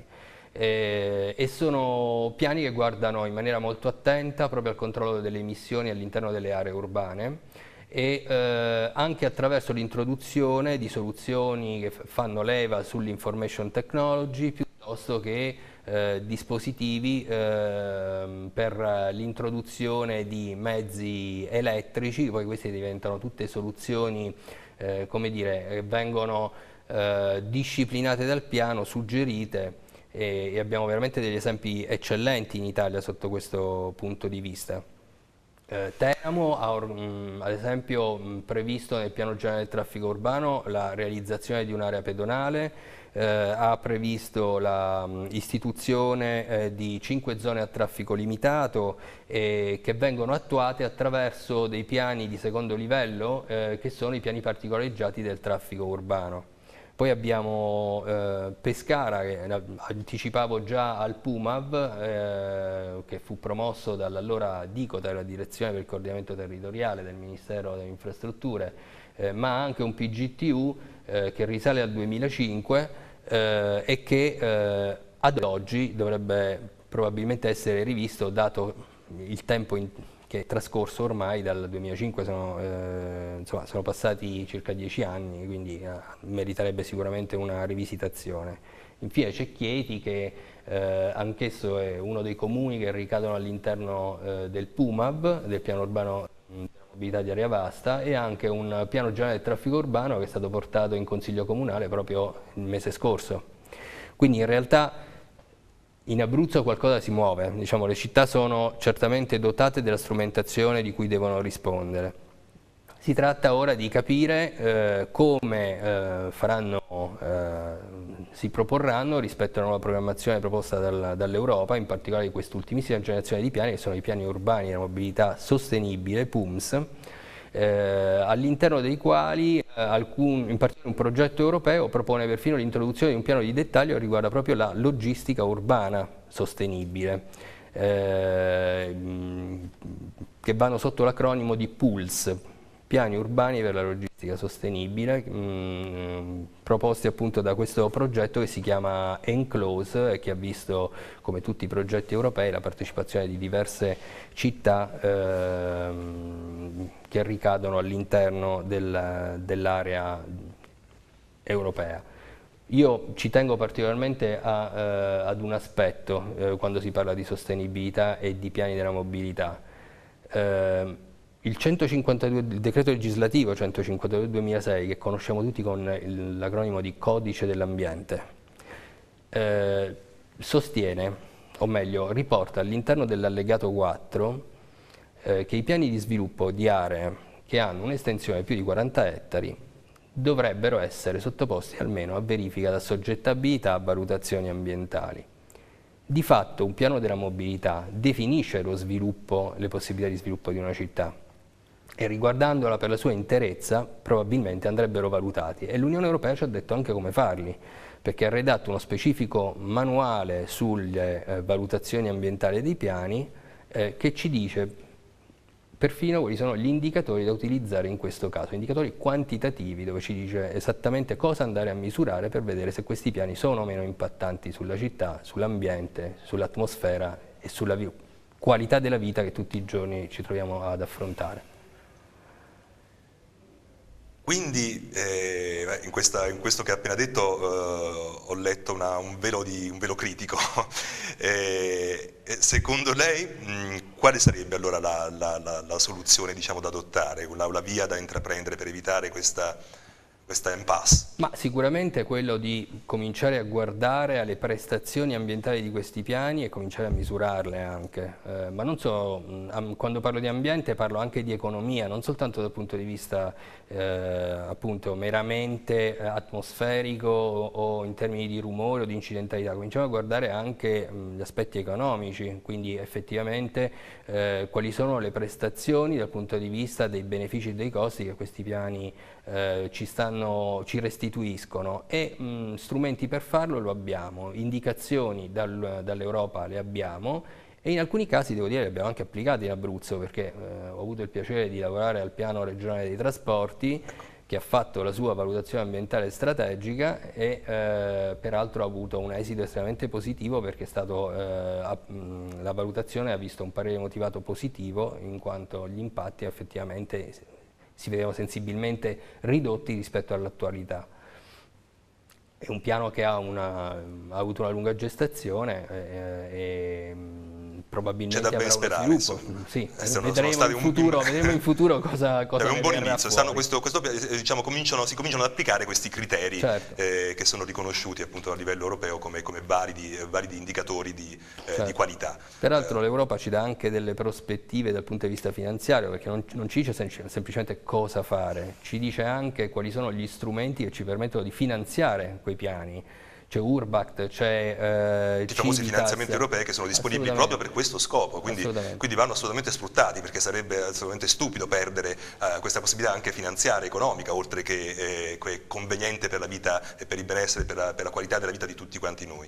Eh, e sono piani che guardano in maniera molto attenta proprio al controllo delle emissioni all'interno delle aree urbane, e eh, anche attraverso l'introduzione di soluzioni che fanno leva sull'information technology piuttosto che eh, dispositivi eh, per l'introduzione di mezzi elettrici. Poi queste diventano tutte soluzioni eh, come dire, che vengono eh, disciplinate dal piano, suggerite, e, e abbiamo veramente degli esempi eccellenti in Italia sotto questo punto di vista. Eh, Teramo ha mh, ad esempio mh, previsto nel piano generale del traffico urbano la realizzazione di un'area pedonale, eh, ha previsto l'istituzione eh, di cinque zone a traffico limitato eh, che vengono attuate attraverso dei piani di secondo livello eh, che sono i piani particolareggiati del traffico urbano. Poi abbiamo eh, Pescara, che anticipavo già al PUMAV, eh, che fu promosso dall'allora DICOTER, la Direzione per il Coordinamento Territoriale del Ministero delle Infrastrutture, eh, ma anche un P G T U eh, che risale al duemilacinque eh, e che eh, ad oggi dovrebbe probabilmente essere rivisto, dato il tempo in che è trascorso ormai dal duemilacinque, sono, eh, insomma, sono passati circa dieci anni, quindi eh, meriterebbe sicuramente una rivisitazione. Infine c'è Chieti, che eh, anch'esso è uno dei comuni che ricadono all'interno eh, del PUMAV, del piano urbano della mobilità di area vasta, e anche un piano generale del traffico urbano che è stato portato in Consiglio Comunale proprio il mese scorso. Quindi in realtà in Abruzzo qualcosa si muove, diciamo, le città sono certamente dotate della strumentazione di cui devono rispondere. Si tratta ora di capire eh, come eh, faranno, eh, si proporranno rispetto alla nuova programmazione proposta dal, dall'Europa, in particolare di quest'ultimissima generazione di piani, che sono i piani urbani della mobilità sostenibile, P U M S, eh, all'interno dei quali eh, alcun, in particolare un progetto europeo propone perfino l'introduzione di un piano di dettaglio che riguarda proprio la logistica urbana sostenibile, eh, che vanno sotto l'acronimo di PULS, piani urbani per la logistica sostenibile, mh, proposti appunto da questo progetto che si chiama ENCLOSE e che ha visto, come tutti i progetti europei, la partecipazione di diverse città ehm, che ricadono all'interno del, dell'area europea. Io ci tengo particolarmente a, eh, ad un aspetto eh, quando si parla di sostenibilità e di piani della mobilità. Eh, Il, centocinquantadue, il decreto legislativo centocinquantadue duemilasei, che conosciamo tutti con l'acronimo di Codice dell'Ambiente, eh, sostiene, o meglio riporta all'interno dell'allegato quattro eh, che i piani di sviluppo di aree che hanno un'estensione di più di quaranta ettari dovrebbero essere sottoposti almeno a verifica da assoggettabilità a valutazioni ambientali. Di fatto un piano della mobilità definisce lo sviluppo, le possibilità di sviluppo di una città, e riguardandola per la sua interezza probabilmente andrebbero valutati, e l'Unione Europea ci ha detto anche come farli, perché ha redatto uno specifico manuale sulle eh, valutazioni ambientali dei piani eh, che ci dice perfino quali sono gli indicatori da utilizzare in questo caso, indicatori quantitativi, dove ci dice esattamente cosa andare a misurare per vedere se questi piani sono o meno impattanti sulla città, sull'ambiente, sull'atmosfera e sulla qualità della vita che tutti i giorni ci troviamo ad affrontare. Quindi eh, in, questa, in questo che hai appena detto eh, ho letto una, un, velo di, un velo critico. eh, secondo lei mh, quale sarebbe allora la, la, la, la soluzione, diciamo, da adottare, la, la via da intraprendere per evitare questa, questa impasse? Ma sicuramente quello di cominciare a guardare alle prestazioni ambientali di questi piani e cominciare a misurarle anche, eh, ma non so, mh, quando parlo di ambiente parlo anche di economia, non soltanto dal punto di vista eh, appunto meramente atmosferico o, o in termini di rumore o di incidentalità, cominciamo a guardare anche mh, gli aspetti economici, quindi effettivamente eh, quali sono le prestazioni dal punto di vista dei benefici e dei costi che questi piani eh, ci stanno, ci restituiscono, e mh, strumenti per farlo lo abbiamo, indicazioni dal, dall'Europa le abbiamo, e in alcuni casi devo dire le abbiamo anche applicate in Abruzzo, perché eh, ho avuto il piacere di lavorare al piano regionale dei trasporti, che ha fatto la sua valutazione ambientale strategica e eh, peraltro ha avuto un esito estremamente positivo, perché è stato, eh, a, mh, la valutazione ha visto un parere motivato positivo, in quanto gli impatti effettivamente si vedevano sensibilmente ridotti rispetto all'attualità. È un piano che ha, una, ha avuto una lunga gestazione eh, e probabilmente avrà sperare, uno sviluppo. Sì, sono, vedremo, sono in futuro, un... vedremo in futuro cosa, cosa è un buon inizio. Stanno questo, questo, diciamo, cominciano, si cominciano ad applicare questi criteri, certo, eh, che sono riconosciuti appunto a livello europeo come, come validi, validi indicatori di, eh, certo, di qualità. Peraltro eh, l'Europa ci dà anche delle prospettive dal punto di vista finanziario, perché non, non ci dice sem semplicemente cosa fare, ci dice anche quali sono gli strumenti che ci permettono di finanziare quei piani. C'è Urbact, c'è eh, i famosi finanziamenti europei che sono disponibili proprio per questo scopo, quindi, assolutamente. quindi vanno assolutamente sfruttati, perché sarebbe assolutamente stupido perdere eh, questa possibilità anche finanziaria, economica, oltre che eh, conveniente per la vita e per il benessere, per la, per la qualità della vita di tutti quanti noi.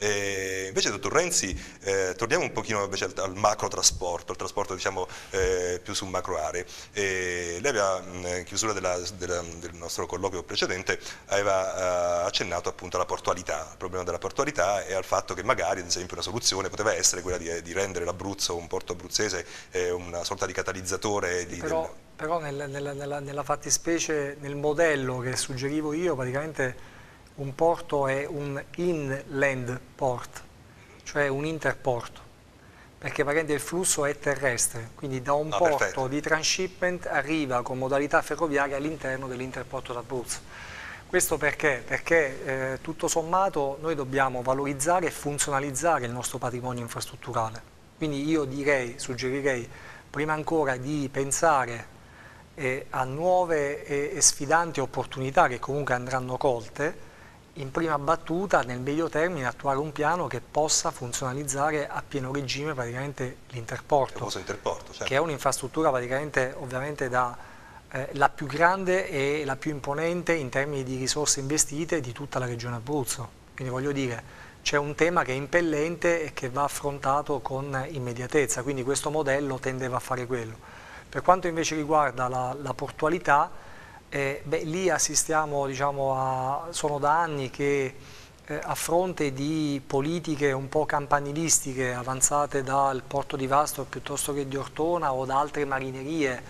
E invece, dottor Renzi, eh, torniamo un pochino invece al, al macro trasporto, al trasporto, diciamo, eh, più su macro aree. E lei aveva, in chiusura della, della, del nostro colloquio precedente, aveva eh, accennato appunto alla portualità, al problema della portualità e al fatto che magari, ad esempio, una soluzione poteva essere quella di, di rendere l'Abruzzo, un porto abruzzese, eh, una sorta di catalizzatore. Di, però del... però nel, nella, nella, nella fattispecie, nel modello che suggerivo io, praticamente un porto è un inland port, cioè un interporto, perché praticamente il flusso è terrestre, quindi da un ah, porto perfetto. di transshipment arriva con modalità ferroviaria all'interno dell'interporto d'Abruzzo. Questo perché? Perché eh, tutto sommato noi dobbiamo valorizzare e funzionalizzare il nostro patrimonio infrastrutturale, quindi io direi, suggerirei prima ancora di pensare eh, a nuove e, e sfidanti opportunità che comunque andranno colte, in prima battuta, nel medio termine, attuare un piano che possa funzionalizzare a pieno regime praticamente l'interporto, certo, che è un'infrastruttura praticamente ovviamente da, eh, la più grande e la più imponente in termini di risorse investite di tutta la regione Abruzzo. Quindi voglio dire, c'è un tema che è impellente e che va affrontato con immediatezza, quindi questo modello tendeva a fare quello. Per quanto invece riguarda la, la portualità, Eh, beh, lì assistiamo, diciamo, a, sono da anni che eh, a fronte di politiche un po' campanilistiche avanzate dal porto di Vasto piuttosto che di Ortona o da altre marinerie,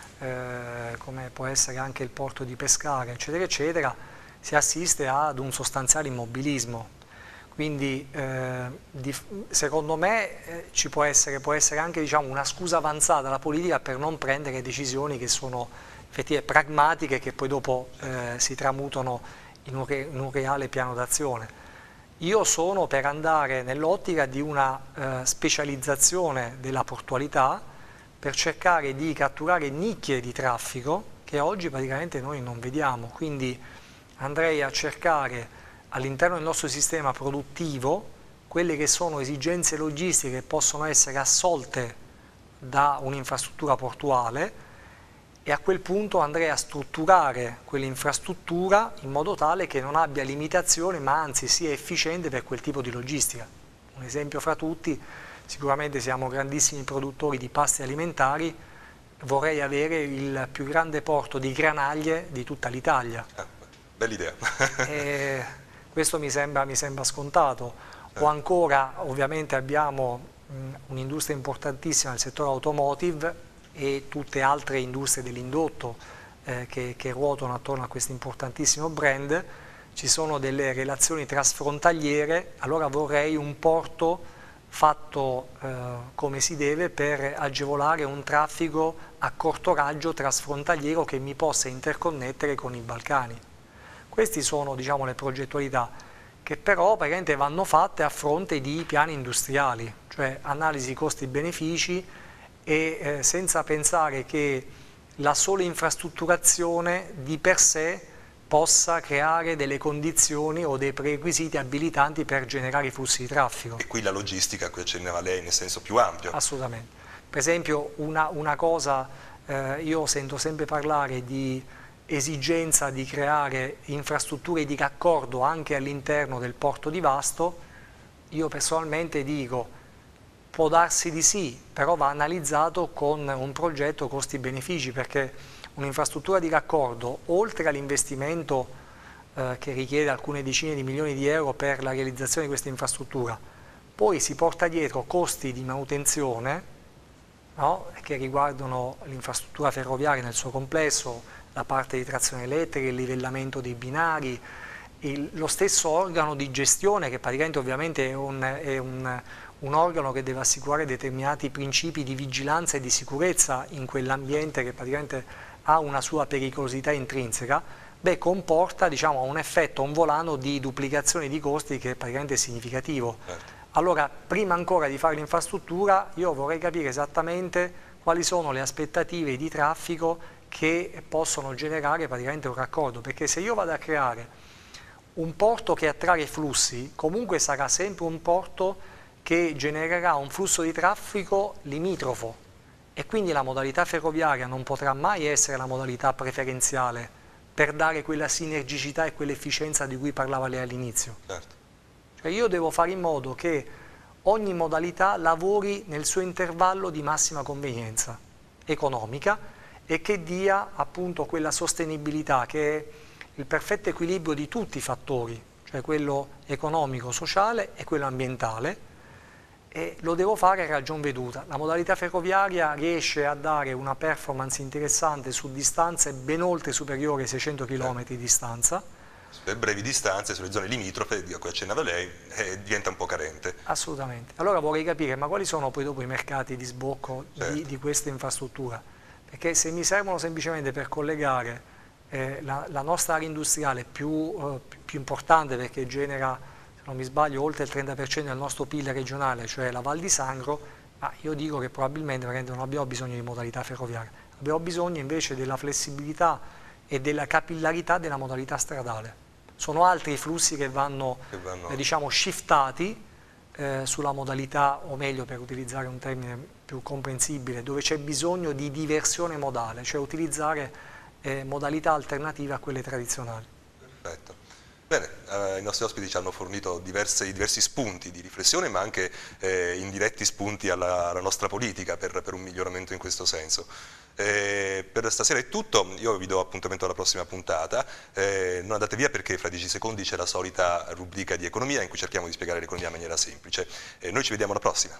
eh, come può essere anche il porto di Pescara, eccetera, eccetera, si assiste ad un sostanziale immobilismo. Quindi eh, di, secondo me eh, ci può essere, può essere anche diciamo, una scusa avanzata alla politica per non prendere decisioni che sono effettivamente pragmatiche, che poi dopo eh, si tramutano in un, re, in un reale piano d'azione. Io sono per andare nell'ottica di una eh, specializzazione della portualità per cercare di catturare nicchie di traffico che oggi praticamente noi non vediamo, quindi andrei a cercare all'interno del nostro sistema produttivo quelle che sono esigenze logistiche che possono essere assolte da un'infrastruttura portuale, e a quel punto andrei a strutturare quell'infrastruttura in modo tale che non abbia limitazioni, ma anzi sia efficiente per quel tipo di logistica. Un esempio fra tutti, sicuramente siamo grandissimi produttori di pasti alimentari, vorrei avere il più grande porto di granaglie di tutta l'Italia. Ah, bella idea. E questo mi sembra, mi sembra scontato. O ancora, ovviamente abbiamo un'industria importantissima nel settore automotive e tutte altre industrie dell'indotto eh, che, che ruotano attorno a questo importantissimo brand. Ci sono delle relazioni trasfrontaliere, allora vorrei un porto fatto eh, come si deve per agevolare un traffico a corto raggio trasfrontaliero che mi possa interconnettere con i Balcani. Queste sono, diciamo, le progettualità che però praticamente vanno fatte a fronte di piani industriali, cioè analisi costi-benefici, e eh, senza pensare che la sola infrastrutturazione di per sé possa creare delle condizioni o dei prerequisiti abilitanti per generare i flussi di traffico. E qui la logistica a cui accennava lei nel senso più ampio. Assolutamente. Per esempio una, una cosa, eh, io sento sempre parlare di esigenza di creare infrastrutture di raccordo anche all'interno del porto di Vasto. Io personalmente dico, può darsi di sì, però va analizzato con un progetto costi-benefici, perché un'infrastruttura di raccordo, oltre all'investimento eh, che richiede alcune decine di milioni di euro per la realizzazione di questa infrastruttura, poi si porta dietro costi di manutenzione, no? Che riguardano l'infrastruttura ferroviaria nel suo complesso, la parte di trazione elettrica, il livellamento dei binari, il, lo stesso organo di gestione che praticamente ovviamente è un, è un un organo che deve assicurare determinati principi di vigilanza e di sicurezza in quell'ambiente che praticamente ha una sua pericolosità intrinseca, beh, comporta, diciamo, un effetto, un volano di duplicazione di costi che è praticamente significativo. Certo. Allora, prima ancora di fare l'infrastruttura, io vorrei capire esattamente quali sono le aspettative di traffico che possono generare praticamente un raccordo, perché se io vado a creare un porto che attrae flussi, comunque sarà sempre un porto che genererà un flusso di traffico limitrofo, e quindi la modalità ferroviaria non potrà mai essere la modalità preferenziale per dare quella sinergicità e quell'efficienza di cui parlava lei all'inizio. Certo. Cioè io devo fare in modo che ogni modalità lavori nel suo intervallo di massima convenienza economica e che dia appunto quella sostenibilità che è il perfetto equilibrio di tutti i fattori, cioè quello economico, sociale e quello ambientale. E lo devo fare a ragion veduta. La modalità ferroviaria riesce a dare una performance interessante su distanze ben oltre superiori ai seicento chilometri di distanza. Sulle brevi distanze, sulle zone limitrofe, a cui accennava lei, eh, diventa un po' carente. Assolutamente. Allora vorrei capire, ma quali sono poi dopo i mercati di sbocco certo. di, di questa infrastruttura? Perché se mi servono semplicemente per collegare eh, la, la nostra area industriale più, eh, più importante, perché genera, non mi sbaglio, oltre il trenta per cento del nostro P I L regionale, cioè la Val di Sangro, ma io dico che probabilmente non abbiamo bisogno di modalità ferroviaria, abbiamo bisogno invece della flessibilità e della capillarità della modalità stradale. Sono altri i flussi che vanno, Che vanno... eh, diciamo, shiftati eh, sulla modalità, o meglio, per utilizzare un termine più comprensibile, dove c'è bisogno di diversione modale, cioè utilizzare eh, modalità alternative a quelle tradizionali. Perfetto. Bene, eh, i nostri ospiti ci hanno fornito diversi, diversi spunti di riflessione, ma anche eh, indiretti spunti alla, alla nostra politica per, per un miglioramento in questo senso. Eh, per stasera è tutto, io vi do appuntamento alla prossima puntata, eh, non andate via perché fra dieci secondi c'è la solita rubrica di economia in cui cerchiamo di spiegare l'economia in maniera semplice. Eh, noi ci vediamo alla prossima.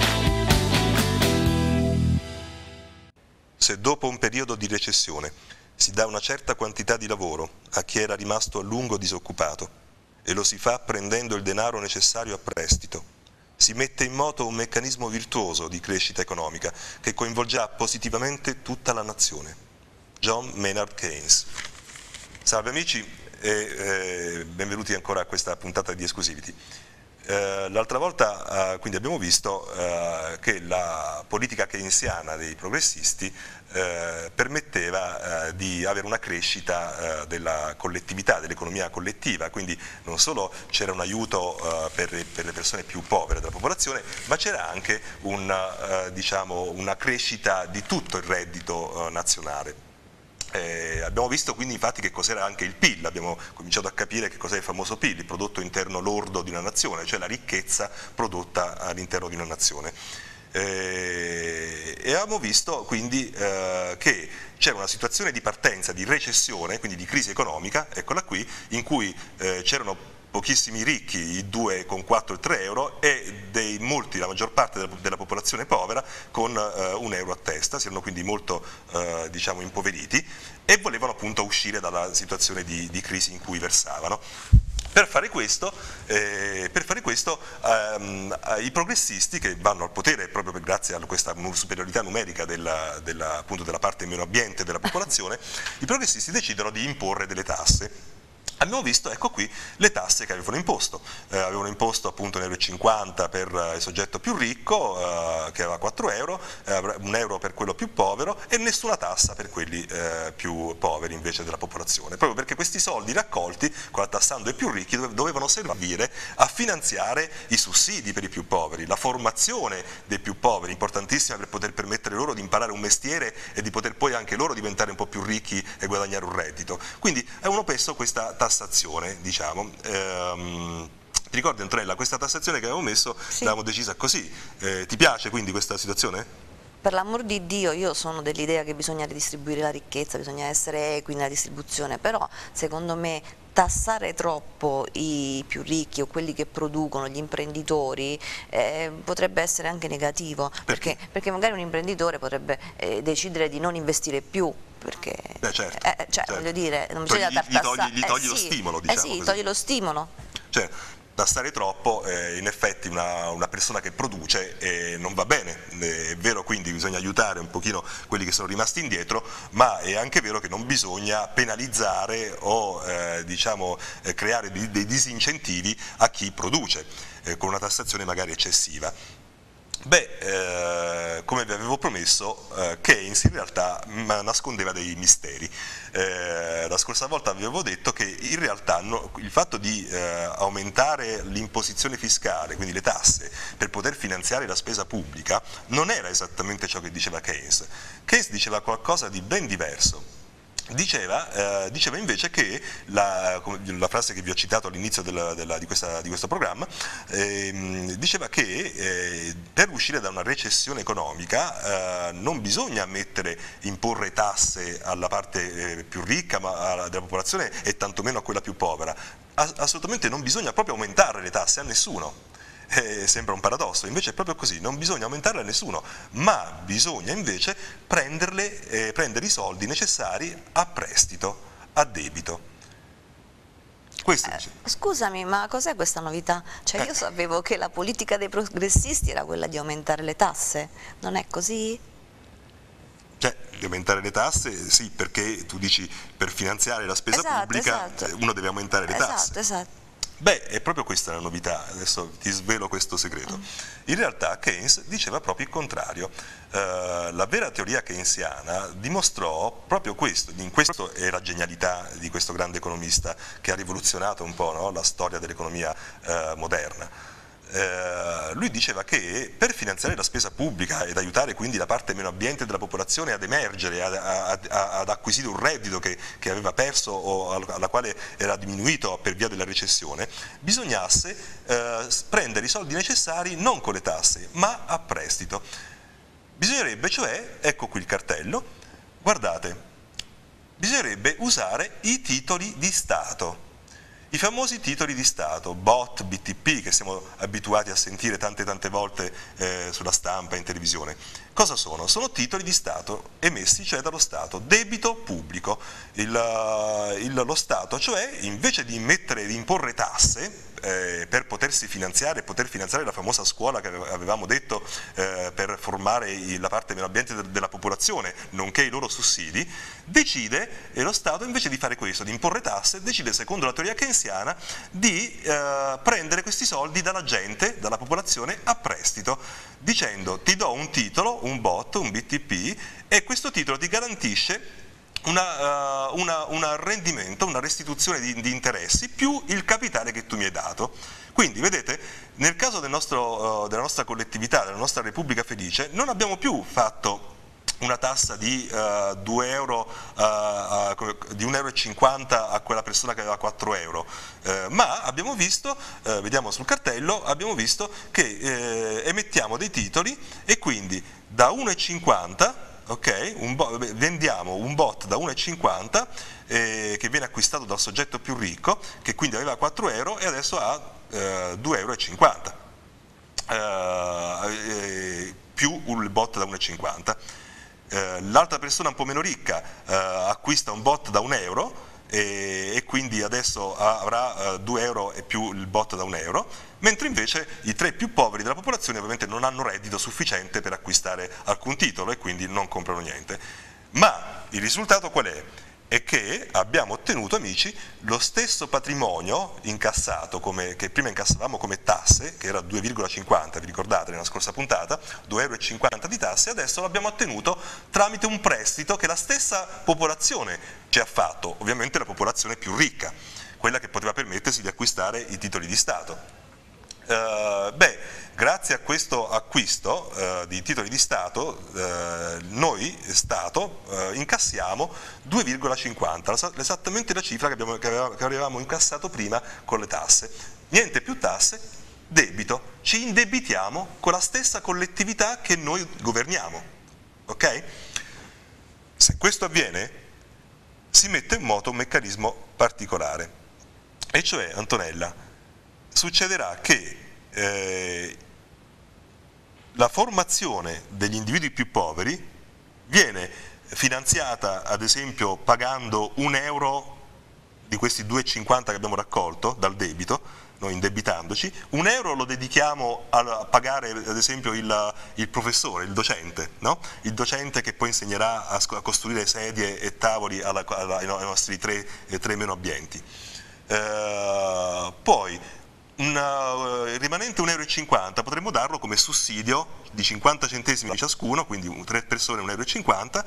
Se dopo un periodo di recessione Si dà una certa quantità di lavoro a chi era rimasto a lungo disoccupato e lo si fa prendendo il denaro necessario a prestito. Si mette in moto un meccanismo virtuoso di crescita economica che coinvolgerà positivamente tutta la nazione. John Maynard Keynes. Salve amici e eh, benvenuti ancora a questa puntata di Exclusivity. Eh, L'altra volta eh, quindi abbiamo visto eh, che la politica keynesiana dei progressisti eh, permetteva eh, di avere una crescita eh, della collettività, dell'economia collettiva, quindi non solo c'era un aiuto eh, per, per le persone più povere della popolazione, ma c'era anche un, eh, diciamo, una crescita di tutto il reddito eh, nazionale. Eh, abbiamo visto quindi infatti che cos'era anche il P I L, abbiamo cominciato a capire che cos'è il famoso P I L, il prodotto interno lordo di una nazione, cioè la ricchezza prodotta all'interno di una nazione. Eh, e abbiamo visto quindi eh, che c'era una situazione di partenza, di recessione, quindi di crisi economica, eccola qui, in cui eh, c'erano pochissimi ricchi, i due con quattro e tre euro, e dei molti, la maggior parte della, della popolazione povera con eh, un euro a testa, si erano quindi molto eh, diciamo impoveriti e volevano appunto uscire dalla situazione di, di crisi in cui versavano. Per fare questo, eh, per fare questo ehm, i progressisti che vanno al potere proprio per, grazie a questa superiorità numerica della, della, appunto della parte meno abbiente della popolazione, i progressisti decidono di imporre delle tasse. Abbiamo visto, ecco qui, le tasse che avevano imposto. Eh, avevano imposto appunto un euro e cinquanta per il soggetto più ricco, eh, che aveva quattro euro, eh, un euro per quello più povero e nessuna tassa per quelli eh, più poveri invece della popolazione. Proprio perché questi soldi raccolti, tassando i più ricchi, dovevano servire a finanziare i sussidi per i più poveri, la formazione dei più poveri, importantissima per poter permettere loro di imparare un mestiere e di poter poi anche loro diventare un po' più ricchi e guadagnare un reddito. Quindi avevano messo questa tassazione, diciamo. Ehm, ti ricordi Antonella, questa tassazione che avevamo messo, sì, l'avevamo decisa così. Eh, ti piace quindi questa situazione? Per l'amor di Dio, io sono dell'idea che bisogna ridistribuire la ricchezza, bisogna essere equi nella distribuzione, però secondo me tassare troppo i più ricchi o quelli che producono, gli imprenditori, eh, potrebbe essere anche negativo, perché? Perché, perché magari un imprenditore potrebbe eh, decidere di non investire più. Perché, Beh, certo, eh, cioè, certo. voglio dire, non bisogna gli, dar gli togli, gli togli eh, lo sì, stimolo, diciamo eh sì, così. togli lo stimolo. Cioè, tassare troppo, eh, in effetti una, una persona che produce eh, non va bene, eh, è vero, quindi bisogna aiutare un pochino quelli che sono rimasti indietro, ma è anche vero che non bisogna penalizzare o eh, diciamo, eh, creare dei, dei disincentivi a chi produce, eh, con una tassazione magari eccessiva. Beh, eh, come vi avevo promesso, eh, Keynes in realtà nascondeva dei misteri. Eh, la scorsa volta avevo detto che in realtà no, il fatto di eh, aumentare l'imposizione fiscale, quindi le tasse, per poter finanziare la spesa pubblica, non era esattamente ciò che diceva Keynes. Keynes diceva qualcosa di ben diverso. Diceva, eh, diceva invece che la, la frase che vi ho citato all'inizio della, della, di, di questo programma, eh, diceva che eh, per uscire da una recessione economica eh, non bisogna mettere, imporre tasse alla parte eh, più ricca ma alla, della popolazione e tantomeno a quella più povera. As, assolutamente non bisogna proprio aumentare le tasse a nessuno. Eh, sembra un paradosso, invece è proprio così, non bisogna aumentarle a nessuno, ma bisogna invece prenderle, eh, prendere i soldi necessari a prestito, a debito. Questo dice. Eh, scusami, ma cos'è questa novità? Cioè io sapevo che la politica dei progressisti era quella di aumentare le tasse, non è così? Cioè, di aumentare le tasse, sì, perché tu dici per finanziare la spesa esatto, pubblica esatto. uno deve aumentare le esatto, tasse. Esatto. Beh, è proprio questa la novità, adesso ti svelo questo segreto. In realtà Keynes diceva proprio il contrario. Uh, la vera teoria keynesiana dimostrò proprio questo, in questo è la genialità di questo grande economista che ha rivoluzionato un po', no, la storia dell'economia uh, moderna. Uh, lui diceva che per finanziare la spesa pubblica ed aiutare quindi la parte meno abbiente della popolazione ad emergere, ad, ad, ad acquisire un reddito che, che aveva perso o alla quale era diminuito per via della recessione, bisognasse uh, prendere i soldi necessari non con le tasse ma a prestito. Bisognerebbe cioè, ecco qui il cartello, guardate, bisognerebbe usare i titoli di Stato. I famosi titoli di Stato, B O T, B T P, che siamo abituati a sentire tante tante volte eh, sulla stampa e in televisione. Cosa sono? Sono titoli di Stato emessi cioè dallo Stato, debito pubblico. Il, il, lo Stato, cioè, invece di mettere, di imporre tasse eh, per potersi finanziare, poter finanziare la famosa scuola che avevamo detto eh, per formare i, la parte meno abbiente de, della popolazione, nonché i loro sussidi, decide, e lo Stato invece di fare questo, di imporre tasse, decide, secondo la teoria keynesiana, di eh, prendere questi soldi dalla gente, dalla popolazione, a prestito, dicendo ti do un titolo, un bot, un B T P, e questo titolo ti garantisce una, uh, una, un rendimento, una restituzione di, di interessi più il capitale che tu mi hai dato. Quindi vedete, nel caso del nostro, uh, della nostra collettività, della nostra Repubblica Felice, non abbiamo più fatto una tassa di uh, due euro, uh, uh, di un euro e cinquanta a quella persona che aveva quattro euro, uh, ma abbiamo visto, uh, vediamo sul cartello, abbiamo visto che uh, emettiamo dei titoli e quindi da uno e cinquanta, ok, un vendiamo un bot da uno e cinquanta eh, che viene acquistato dal soggetto più ricco, che quindi aveva quattro euro e adesso ha uh, due euro e cinquanta, uh, eh, più il bot da uno e cinquanta. L'altra persona un po' meno ricca eh, acquista un bot da un euro e, e quindi adesso avrà eh, due euro e più il bot da un euro, mentre invece i tre più poveri della popolazione ovviamente non hanno reddito sufficiente per acquistare alcun titolo e quindi non comprano niente. Ma il risultato qual è? È che abbiamo ottenuto, amici, lo stesso patrimonio incassato come, che prima incassavamo come tasse, che era due virgola cinquanta, vi ricordate nella scorsa puntata, due euro e cinquanta di tasse, adesso l'abbiamo ottenuto tramite un prestito che la stessa popolazione ci ha fatto, ovviamente la popolazione più ricca, quella che poteva permettersi di acquistare i titoli di Stato. Uh, beh, grazie a questo acquisto uh, di titoli di Stato, uh, noi Stato uh, incassiamo due virgola cinquanta, esattamente la cifra che, abbiamo, che, avevamo, che avevamo incassato prima con le tasse. Niente più tasse, debito, ci indebitiamo con la stessa collettività che noi governiamo, ok? Se questo avviene, si mette in moto un meccanismo particolare, e cioè, Antonella, succederà che eh, la formazione degli individui più poveri viene finanziata, ad esempio, pagando un euro di questi due e cinquanta che abbiamo raccolto dal debito, noi indebitandoci, un euro lo dedichiamo a pagare, ad esempio, il, il professore, il docente, no? Il docente che poi insegnerà a, a costruire sedie e tavoli alla, alla, ai nostri tre, tre meno abbienti. Eh, poi Una, il rimanente un euro e cinquanta potremmo darlo come sussidio di cinquanta centesimi di ciascuno, quindi tre persone un euro e cinquanta,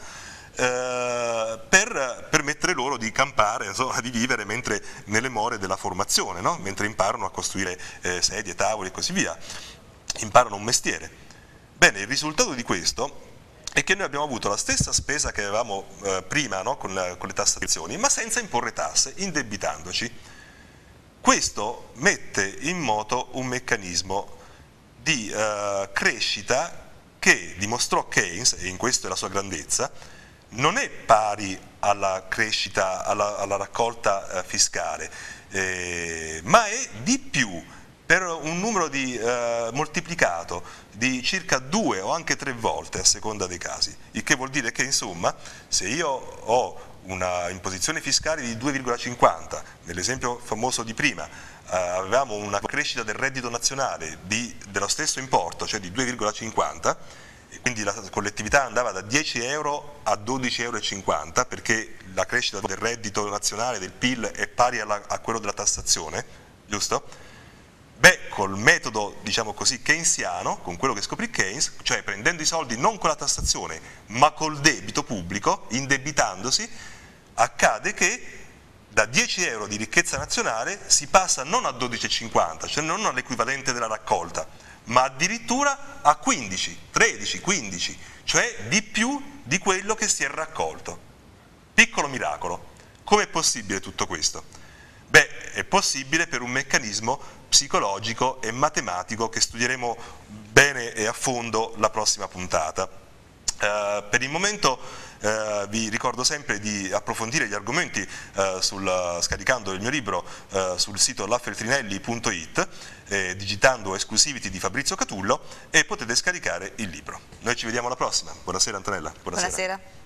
eh, per permettere loro di campare, insomma, di vivere mentre nelle more della formazione, no? Mentre imparano a costruire eh, sedie, tavoli e così via, imparano un mestiere. Bene, il risultato di questo è che noi abbiamo avuto la stessa spesa che avevamo eh, prima, no? con, con le tassazioni, ma senza imporre tasse, indebitandoci. Questo mette in moto un meccanismo di uh, crescita che dimostrò Keynes, e in questo è la sua grandezza, non è pari alla crescita, alla, alla raccolta uh, fiscale, eh, ma è di più, per un numero di, uh, moltiplicato di circa due o anche tre volte a seconda dei casi, il che vuol dire che insomma se io ho una imposizione fiscale di due virgola cinquanta, nell'esempio famoso di prima eh, avevamo una crescita del reddito nazionale di, dello stesso importo, cioè di due virgola cinquanta, e quindi la collettività andava da dieci euro a dodici euro e cinquanta, perché la crescita del reddito nazionale, del P I L, è pari alla, a quello della tassazione, giusto? Beh, col metodo, diciamo così, keynesiano, con quello che scoprì Keynes, cioè prendendo i soldi non con la tassazione, ma col debito pubblico, indebitandosi, accade che da dieci euro di ricchezza nazionale si passa non a dodici e cinquanta, cioè non all'equivalente della raccolta, ma addirittura a quindici, tredici, quindici, cioè di più di quello che si è raccolto. Piccolo miracolo. Com'è possibile tutto questo? Beh, è possibile per un meccanismo psicologico e matematico che studieremo bene e a fondo la prossima puntata. Uh, per il momento uh, vi ricordo sempre di approfondire gli argomenti uh, sul, uh, scaricando il mio libro uh, sul sito laffeltrinelli punto it, eh, digitando Exclusivity di Fabrizio Catullo, e potete scaricare il libro. Noi ci vediamo alla prossima. Buonasera Antonella. Buonasera. Buonasera.